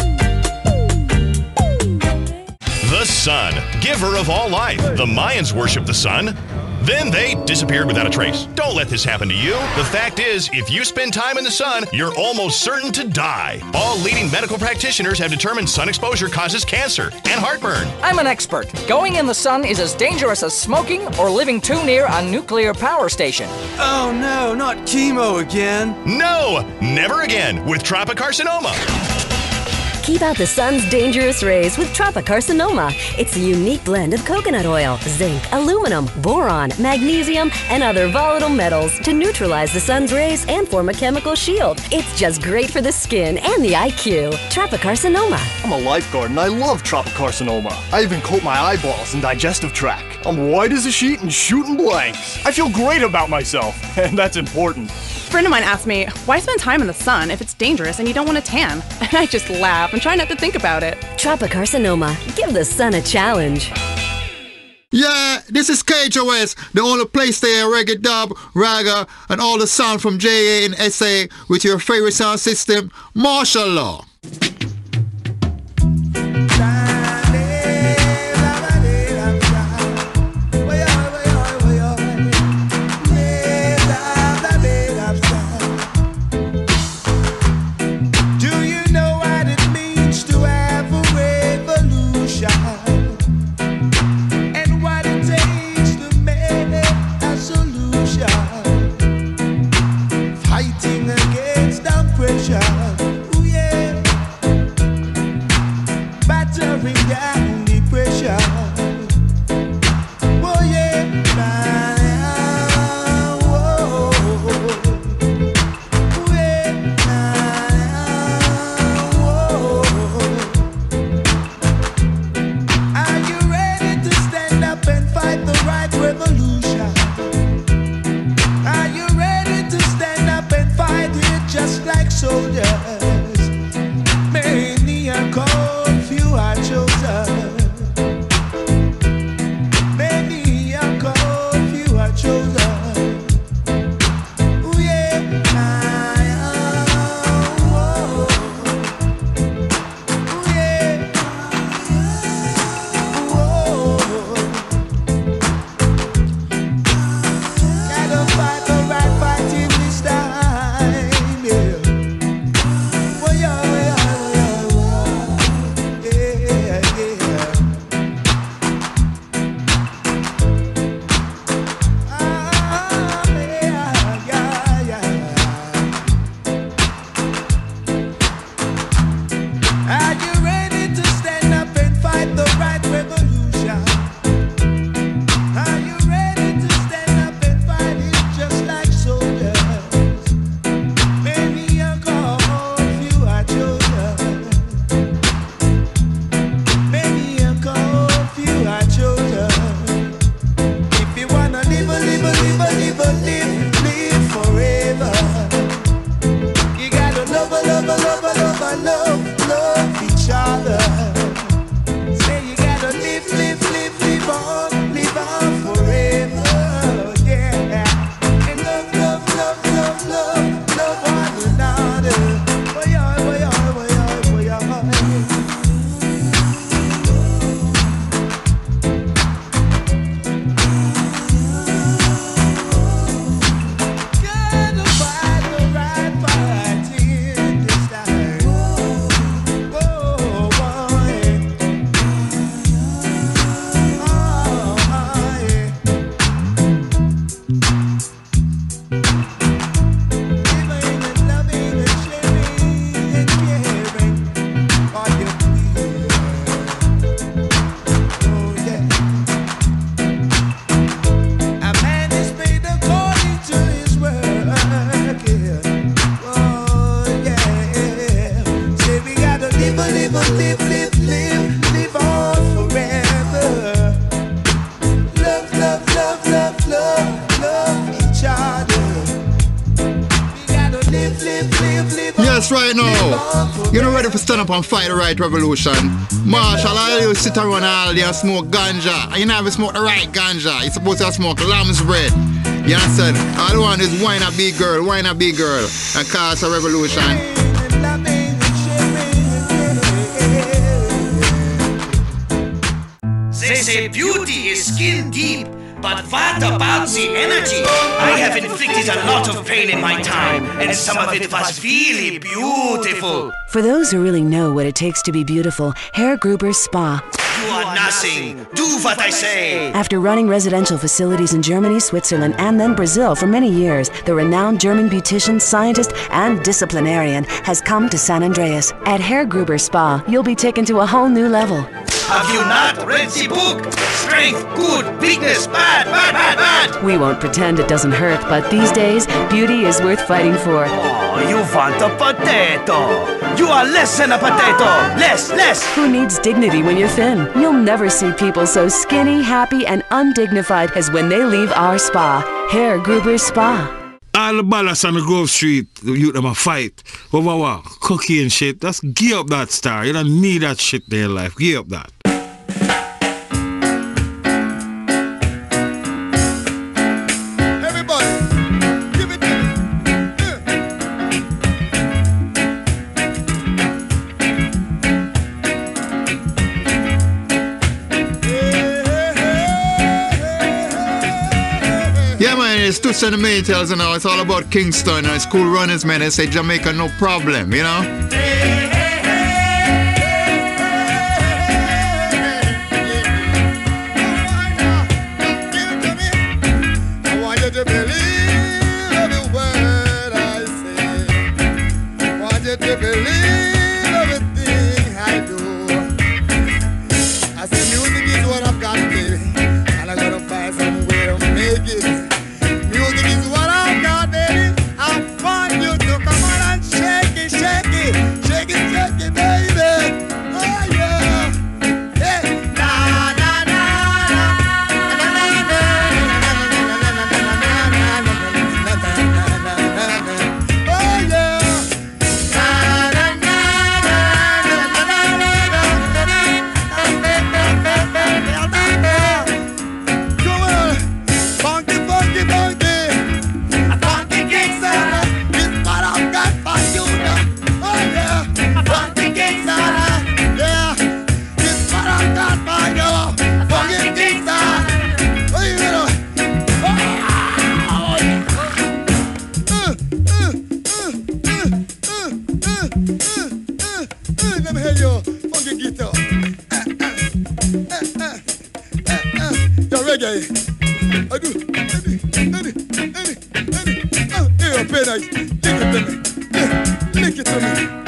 The sun, giver of all life. The Mayans worshiped the sun. Then they disappeared without a trace. Don't let this happen to you. The fact is, if you spend time in the sun, you're almost certain to die. All leading medical practitioners have determined sun exposure causes cancer and heartburn. I'm an expert. Going in the sun is as dangerous as smoking or living too near a nuclear power station. Oh no, not chemo again. No, never again with tropicarcinoma. Keep out the sun's dangerous rays with tropicarcinoma. It's a unique blend of coconut oil, zinc, aluminum, boron, magnesium, and other volatile metals to neutralize the sun's rays and form a chemical shield. It's just great for the skin and the IQ. Tropicarcinoma. I'm a lifeguard and I love tropicarcinoma. I even coat my eyeballs and digestive tract. I'm white as a sheet and shooting blanks. I feel great about myself, and that's important. A friend of mine asked me, why spend time in the sun if it's dangerous and you don't want to tan? And I just laugh and try not to think about it. Tropicarcinoma. Give the sun a challenge. Yeah, this is K-JAH West, the only place there reggae dub, ragga, and all the sound from JA and SA with your favorite sound system, Martial Law. Fighting live on forever. Love each other. We gotta live. Yes, right now. You're not ready for stand up and fight the right revolution. Marshall, all you sit around all day and smoke ganja. And you never smoke the right ganja. You're supposed to smoke lamb's bread. You understand? All you want is wine a big girl, and cause a revolution. They say beauty is skin deep, but what about the energy? I have inflicted a lot of pain in my time, and some of it was really beautiful. For those who really know what it takes to be beautiful, Herr Gruber's Spa. You are nothing. Do what I say. After running residential facilities in Germany, Switzerland, and then Brazil for many years, the renowned German beautician, scientist, and disciplinarian has come to San Andreas. At Herr Gruber's Spa, you'll be taken to a whole new level. Have you not read the book? Strength, good, weakness, bad. We won't pretend it doesn't hurt, but these days, beauty is worth fighting for. Oh, you want a potato. You are less than a potato. Less. Who needs dignity when you're thin? You'll never see people so skinny, happy, and undignified as when they leave our spa. Herr Gruber's Spa. All the ballast on the Grove Street, you them a fight over what? Cookie and shit. Just give up that star. You don't need that shit in your life. Give up that. It's 2 centimeters and now it's all about Kingston and school runners, man. They say Jamaica, no problem, you know? I want you to believe every word I say. I want you to believe everything I do. I say music is what I've got, baby, and I gotta find some way to make it. Music is what I've got, baby. I want you to come on and shake it, baby. Oh yeah. Hey. Na na na oh yeah. Come on, funky. Let me hear your funky guitar. Your reggae. I do. Here, play nice. Lick it to me.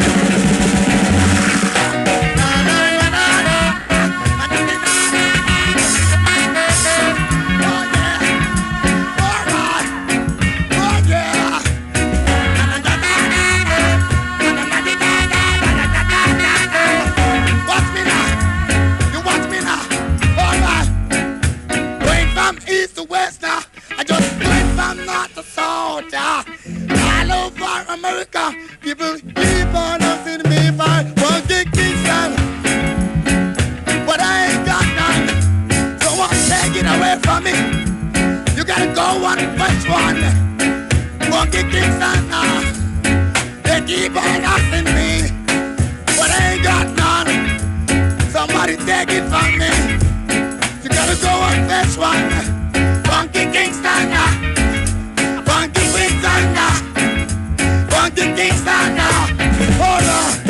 America, people keep on asking me for funky Kingston, but I ain't got none. So won't take it away from me. You gotta go on first one. Funky Kingston now. They keep on asking me, but I ain't got none. Somebody take it from me. You gotta go on first one. Funky Kingston now. Funky Kingston now. Funky Kingston now. Hold on.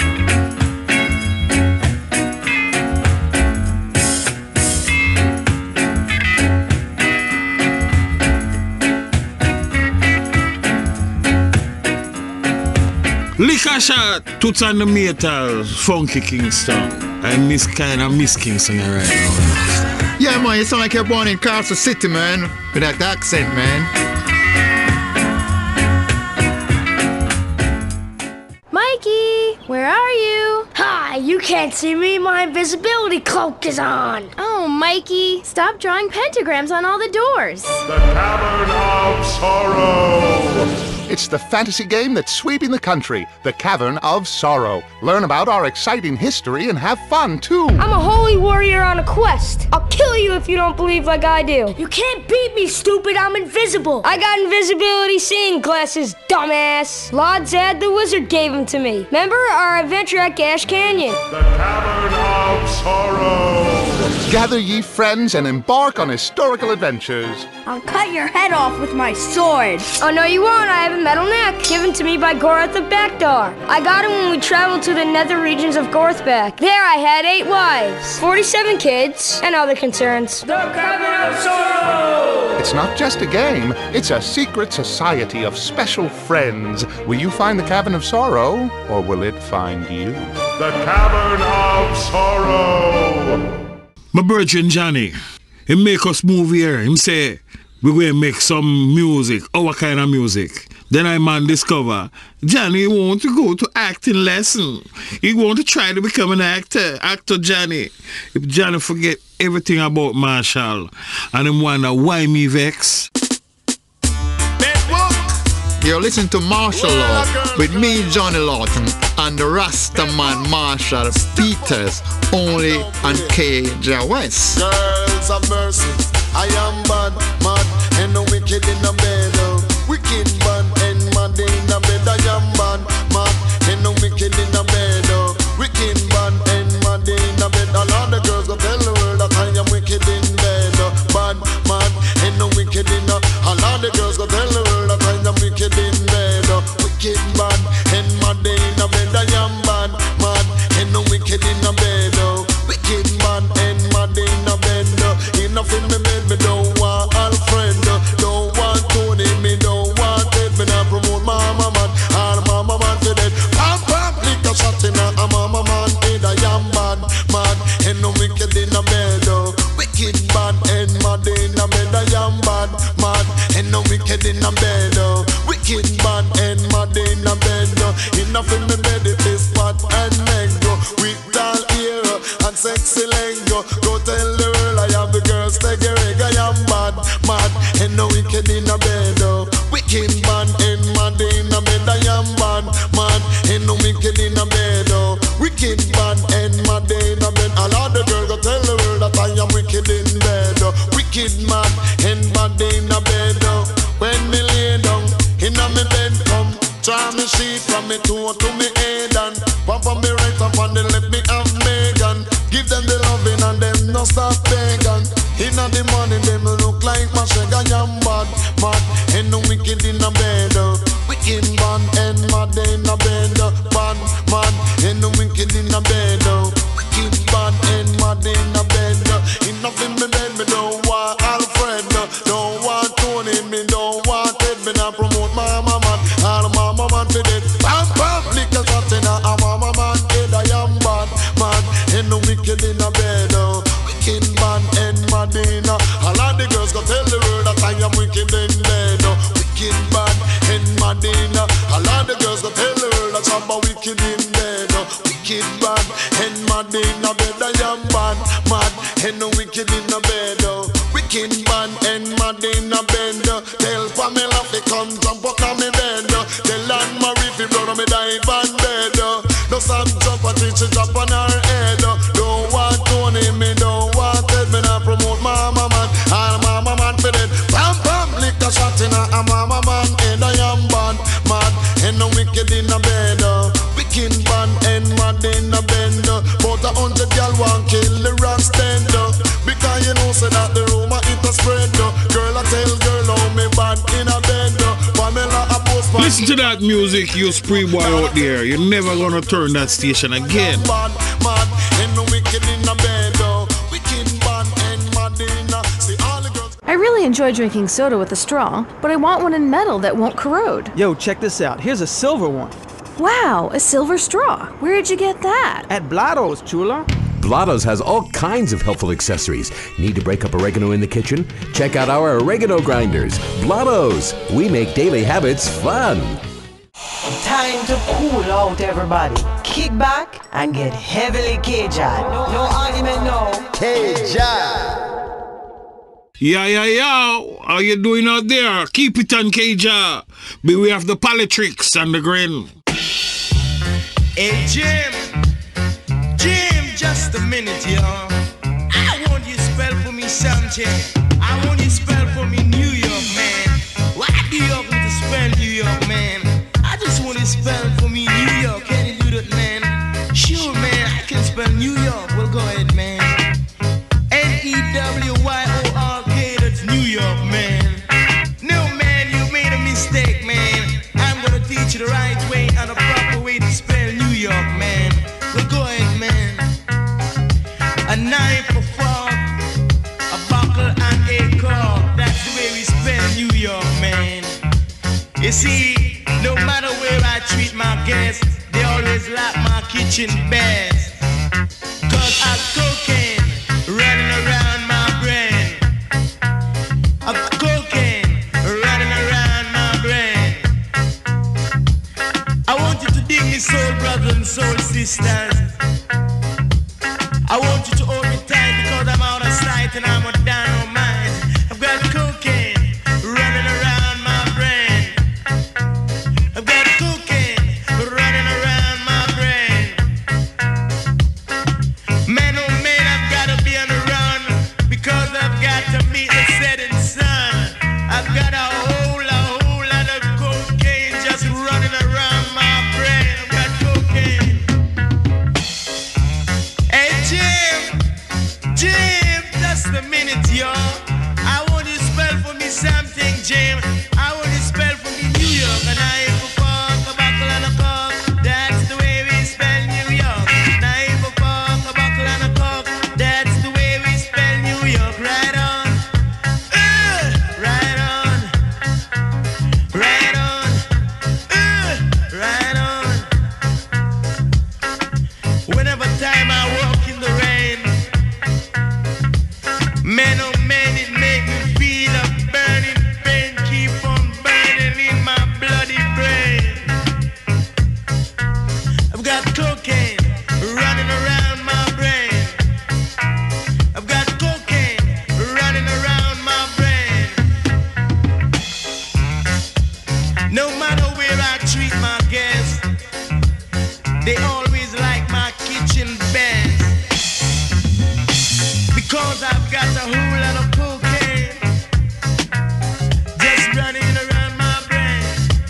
Liquor shot, toots on the metal, Funky Kingston. I miss Kingston right now. Yeah, man, you sound like you're born in Carson City, man. With that accent, man. Mikey, where are you? Ha! you can't see me. My invisibility cloak is on. Oh, Mikey, stop drawing pentagrams on all the doors. The Cavern of Sorrow. It's the fantasy game that's sweeping the country, The Cavern of Sorrow. Learn about our exciting history and have fun, too. I'm a holy warrior on a quest. I'll kill you if you don't believe like I do. You can't beat me, stupid. I'm invisible. I got invisibility seeing glasses, dumbass. Lord Zad the Wizard gave them to me. Remember our adventure at Gash Canyon? The Cavern of Sorrow. Gather ye friends and embark on historical adventures. I'll cut your head off with my sword. Oh, no, you won't. I have a metal neck given to me by Gorath of Backdar. I got it when we traveled to the nether regions of Gorthback. There I had 8 wives, 47 kids, and other concerns. The Cavern of Sorrow! It's not just a game, it's a secret society of special friends. Will you find the Cavern of Sorrow, or will it find you? The Cavern of Sorrow. My virgin Johnny, he make us move here. Him say, we're going to make some music, our kind of music. Then I man discover, Johnny want to go to acting lesson. He want to try to become an actor. Actor Johnny. If Johnny forget everything about Marshall, and him wonder why me vex. You're listening to Marshall Law with me, Johnny Lawton, and the Rastaman Marshall Peters, only on K-JAH West. Girls of mercy, I am bad, mad, and no wicked in the bed. Wicked bad and mad in the bed. I am bad, mad, and no wicked in the bed. Wicked bad and mad in the bed. All of the girls go tell the world that I am wicked in bed. Bad, mad, and no wicked in the. All of the girls go tell the world that I am wicked in bed. Wicked bad and mad in the bed. I am bad, mad, and no wicked in the bed. Wicked bad and mad in the bed. Enough in the bed, me don't want Alfred. Don't want Tony, me don't want Ted. Me not promote Mama Man, all Mama Man for dead. Pam pam, lick a shot in a Mama Man head. I am bad, mad, and no wicked in the bed. Wicked bad and mad in the bed. I am bad, mad, and no wicked in the bed. Wicked bad and mad in the bed. Enough in the bed, it is fat and mango. With tall ear and sexy leg. Go tell the world I have the girls take a reg. I am bad, mad, and no wicked in the bed. Wicked bad and mad in the bed. I am bad, mad, and no wicked in the bed. Wicked bad and mad in the bed. All of the girls go tell the world that I am wicked in bed. Wicked mad and mad in the bed. When me lay down in my bed, come try me sheet from me toe to me head and one from me right and from the left me have Megan. Give them the loving and them no stop begging. Inna the morning them look like my shag. I am bad, mad, and no wicked in the bed. Wicked bad and mad in the bed. Bad, mad, and no wicked in the bed. Wicked bad and mad in the bed. Enough in me bed, me don't want Alfred. Don't want Tony, me don't want Ted. Me not promote Mama Man, all Mama Man for dead. Bam bam, lick a shot in a Mama Man head. I am bad, mad, and no wicked in the bed. Wicked bad and mad in a. All of the girls go tell the world that I am wicked in bed. Wicked bad and mad in a. All of the girls go tell the world that I'm wicked in bed. Wicked bad and mad in a bed. I am bad, mad, and no wicked in the bed. Wicked bad and mad in a bed. Tell Pamela to come jump up on me bed. Tell Anne Marie if blood on me dive on bed. No stop jump and teach it up on her head. Don't want Tony, me don't want Ted. Me not promote Mama Man, all Mama Man for dead. Bam bam, lick a shot in a Mama Man head. I am bad, mad, and no wicked in the bed. Wicked bad and mad in the bed. About 100 y'all want kill the rock stand. Because you know say that the rumor it a spread. Girl I tell girl how me bad in a bed. Pamela a post. Listen to that music, you spree boy out there. You're never gonna turn that station again. Bad, mad, and no wicked in the bed. Wicked bad and mad in the. See all the girls. I really enjoy drinking soda with a straw, but I want one in metal that won't corrode. Yo, check this out. Here's a silver one. Wow, a silver straw. Where'd you get that? At Blotto's, chula. Blotto's has all kinds of helpful accessories. Need to break up oregano in the kitchen? Check out our oregano grinders. Blotto's. We make daily habits fun. time to cool out, everybody. Kick back and get heavily K-JAH. No argument, no. K-JAH. Yeah. How you doing out there? Keep it on K-JAH. Beware of the politics and the grin. Hey, Jim, just a minute, y'all. I want you to spell for me something. I want you to spell for me New York, man. Why do you want to spell New York, man? I just want you to spell for me New York. Can you do that, man? Sure, man, I can spell New York. Well, go ahead, man. N-E-W-Y-O-R-K, that's New York, man. No, man, you made a mistake, man. I'm gonna teach you the right way and the proper way to spell New York, man. Well, go ahead, man. A knife, a fork, a buckle, and a cork. That's the way we spell New York, man. You see, no matter where I treat my guests, they always like my kitchen best. Cause I've cocaine running around my brain. I've cocaine running around my brain. I want you to dig me, soul brothers and soul sisters. I want you to hold me tight because I'm out of sight and I'm a dynamite. I've got cocaine running around my brain. I've got cocaine running around my brain. Man, oh man, I've got to be on the run because I've got to meet the setting sun. I've got a whole lot of cocaine just running around my brain. I've got cocaine. Hey, Jim, just a minute, y'all. I want you to spell for me something, Jim. I want you to spell for me New York. And I have a fork, a buckle, and a cork. That's the way we spell New York. And I have a fork, a buckle, and a cork. That's the way we spell New York. Right on. Right on. Right on. Right on. Whenever time I walk in the rain, man, oh man, it make me feel a burning pain, keep on burning in my bloody brain. I've got cocaine running around my brain. I've got cocaine running around my brain. No matter where I treat my guests, they always like my kitchen best. Because I've got a whole lot of cocaine just running around my brain.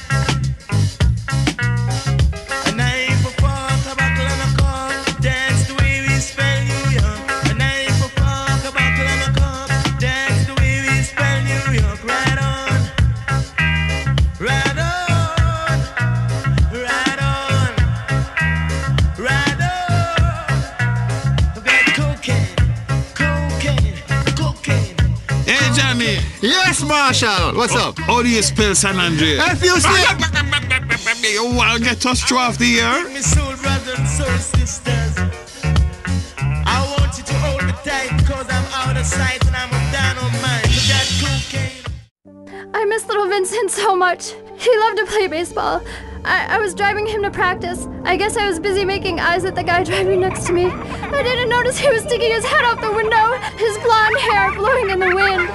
A knife, a fork, a buckle, and a cork. That's the way we spell New York. A knife, a fork, a buckle, and a cork. That's the way we spell New York. Right on. Right on. Right on. Right on. I've got cocaine. Cocaine. Hey, Johnny. Yes, Marshall. What's up? How do you spell San Andreas? You want to get us through off the year? Me soul brothers and soul sisters. I want you to hold me tight because I'm out of sight and I'm down on mine. You got cocaine. I miss little Vincent so much. He loved to play baseball. I was driving him to practice. I guess I was busy making eyes at the guy driving next to me. I didn't notice he was sticking his head out the window, his blonde hair blowing in the wind.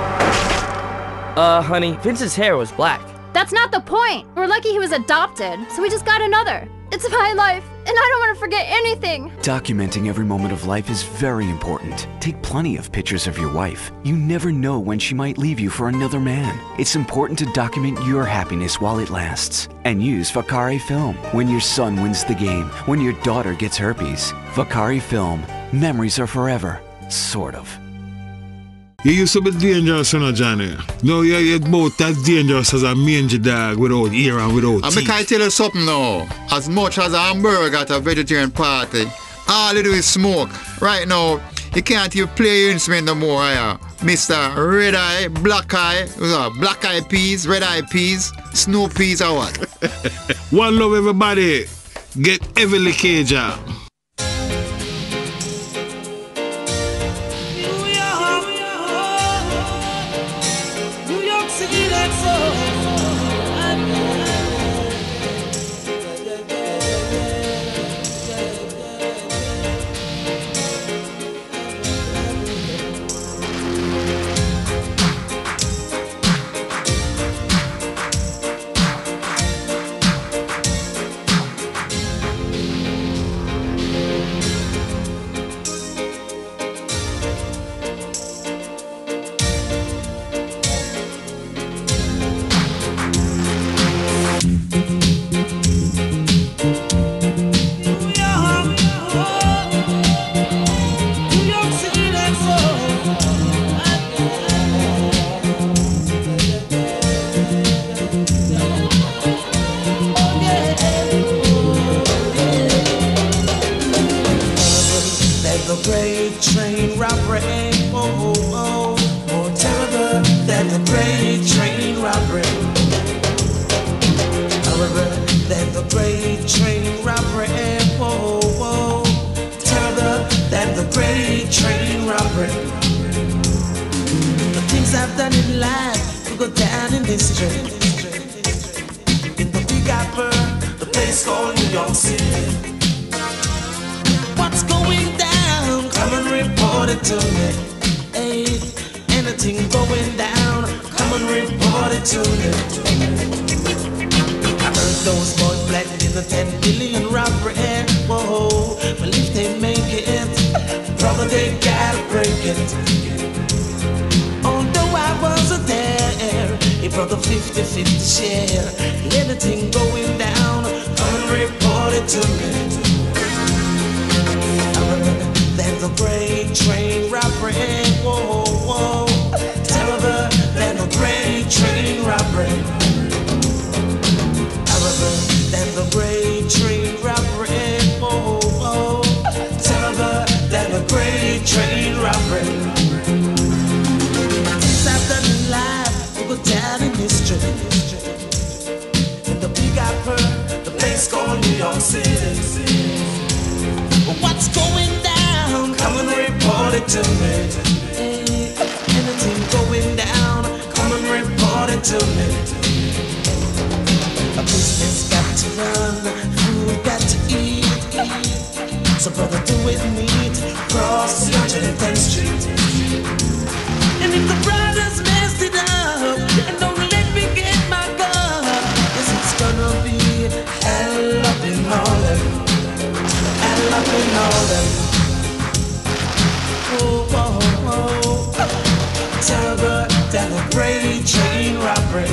Honey, Vince's hair was black. That's not the point. We're lucky he was adopted, so we just got another. It's my life, and I don't want to forget anything. Documenting every moment of life is very important. Take plenty of pictures of your wife. You never know when she might leave you for another man. It's important to document your happiness while it lasts. And use Vakari Film. When your son wins the game, when your daughter gets herpes. Vakari Film. Memories are forever. Sort of. You used to be dangerous, you know, Johnny. No, you're about as dangerous as a mangy dog without ear and without teeth. I can tell you something now. As much as a hamburger at a vegetarian party, all you do is smoke. Right now, you can't even play your instrument no more, Mr. Red Eye, Black Eye, Black Eye Peas, Red Eye Peas, Snow Peas or what? One love, everybody. Get heavily K-JAH. history. In the Big Apple, the place called New York City. What's going down? Come and report it to me. Hey, anything going down? Come and report it to me. I heard those boys blend in the 10 billion robbery. Whoa, well if they make it, brother, they gotta break it. Although I wasn't there, it brought the 50-50 share. Anything going down, come and report it to me. There's a great train robbery. Whoa, whoa. Tell her there's a great train robbery. There's a great train robbery. Whoa, whoa. Tell her there's a great train robbery. Since I've done in life, we go down in history. In the Big Apple, the place called New York City. What's going down? Come and report it to me. Hey, anything going down? Come and report it to me. A business got to run, food got to eat. So brother, do it neat. Cross 110th Street. And if the brothers messed it up, and don't let me get my gun, yes, it's gonna be hell up in Harlem. Up in all them. Oh, oh, oh. Tell her that a great train robbery.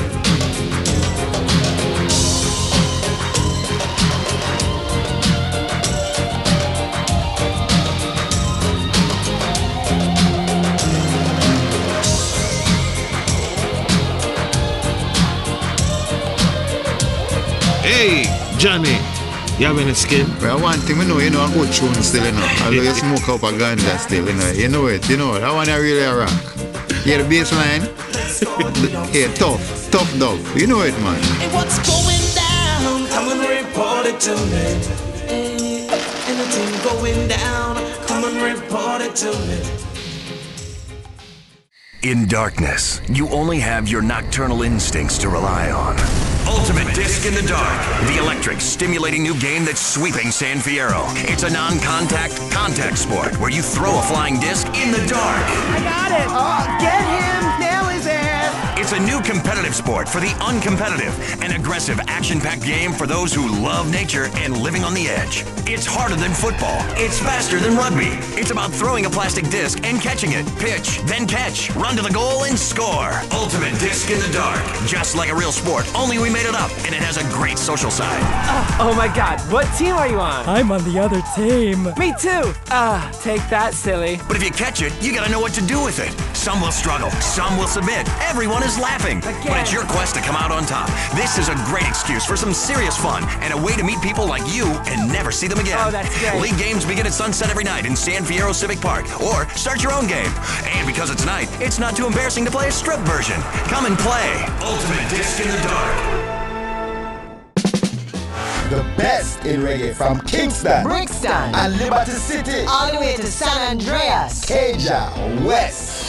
Hey, Johnny. You have any skin? Well, one thing we know, you know, a good tune still, you know. Although you smoke up a ganja still, you know. You know it. That one I really rock. You hear the bass line? Yeah, tough dog. You know it, man. Hey, what's going down? Come and report it to me. Hey, anything going down? Come and report it to me. In darkness, you only have your nocturnal instincts to rely on. Ultimate Disc in the Dark, the electric, stimulating new game that's sweeping San Fierro. It's a non-contact, contact sport where you throw a flying disc in the dark. I got it! Oh, get him! Nail his ass! It's a new competitive sport for the uncompetitive, an aggressive, action-packed game for those who love nature and living on the edge. It's harder than football. It's faster than rugby. It's about throwing a plastic disc and catching it. Pitch, then catch, run to the goal and score. Ultimate Disc in the Dark. Just like a real sport, only we made it up, and it has a great social side. Oh my god, what team are you on? I'm on the other team. Me too! Take that, silly. But if you catch it, you gotta know what to do with it. Some will struggle, some will submit. Everyone is laughing. Again. But it's your quest to come out on top. This is a great excuse for some serious fun and a way to meet people like you and never see them again. Oh, that's great. League games begin at sunset every night in San Fierro Civic Park. Or start your own game. And because it's night, it's not too embarrassing to play a strip version. Come and play Ultimate Disc in the Dark. The best in reggae from Kingston, Brixton, and Liberty City, all the way to San Andreas. K-JAH West.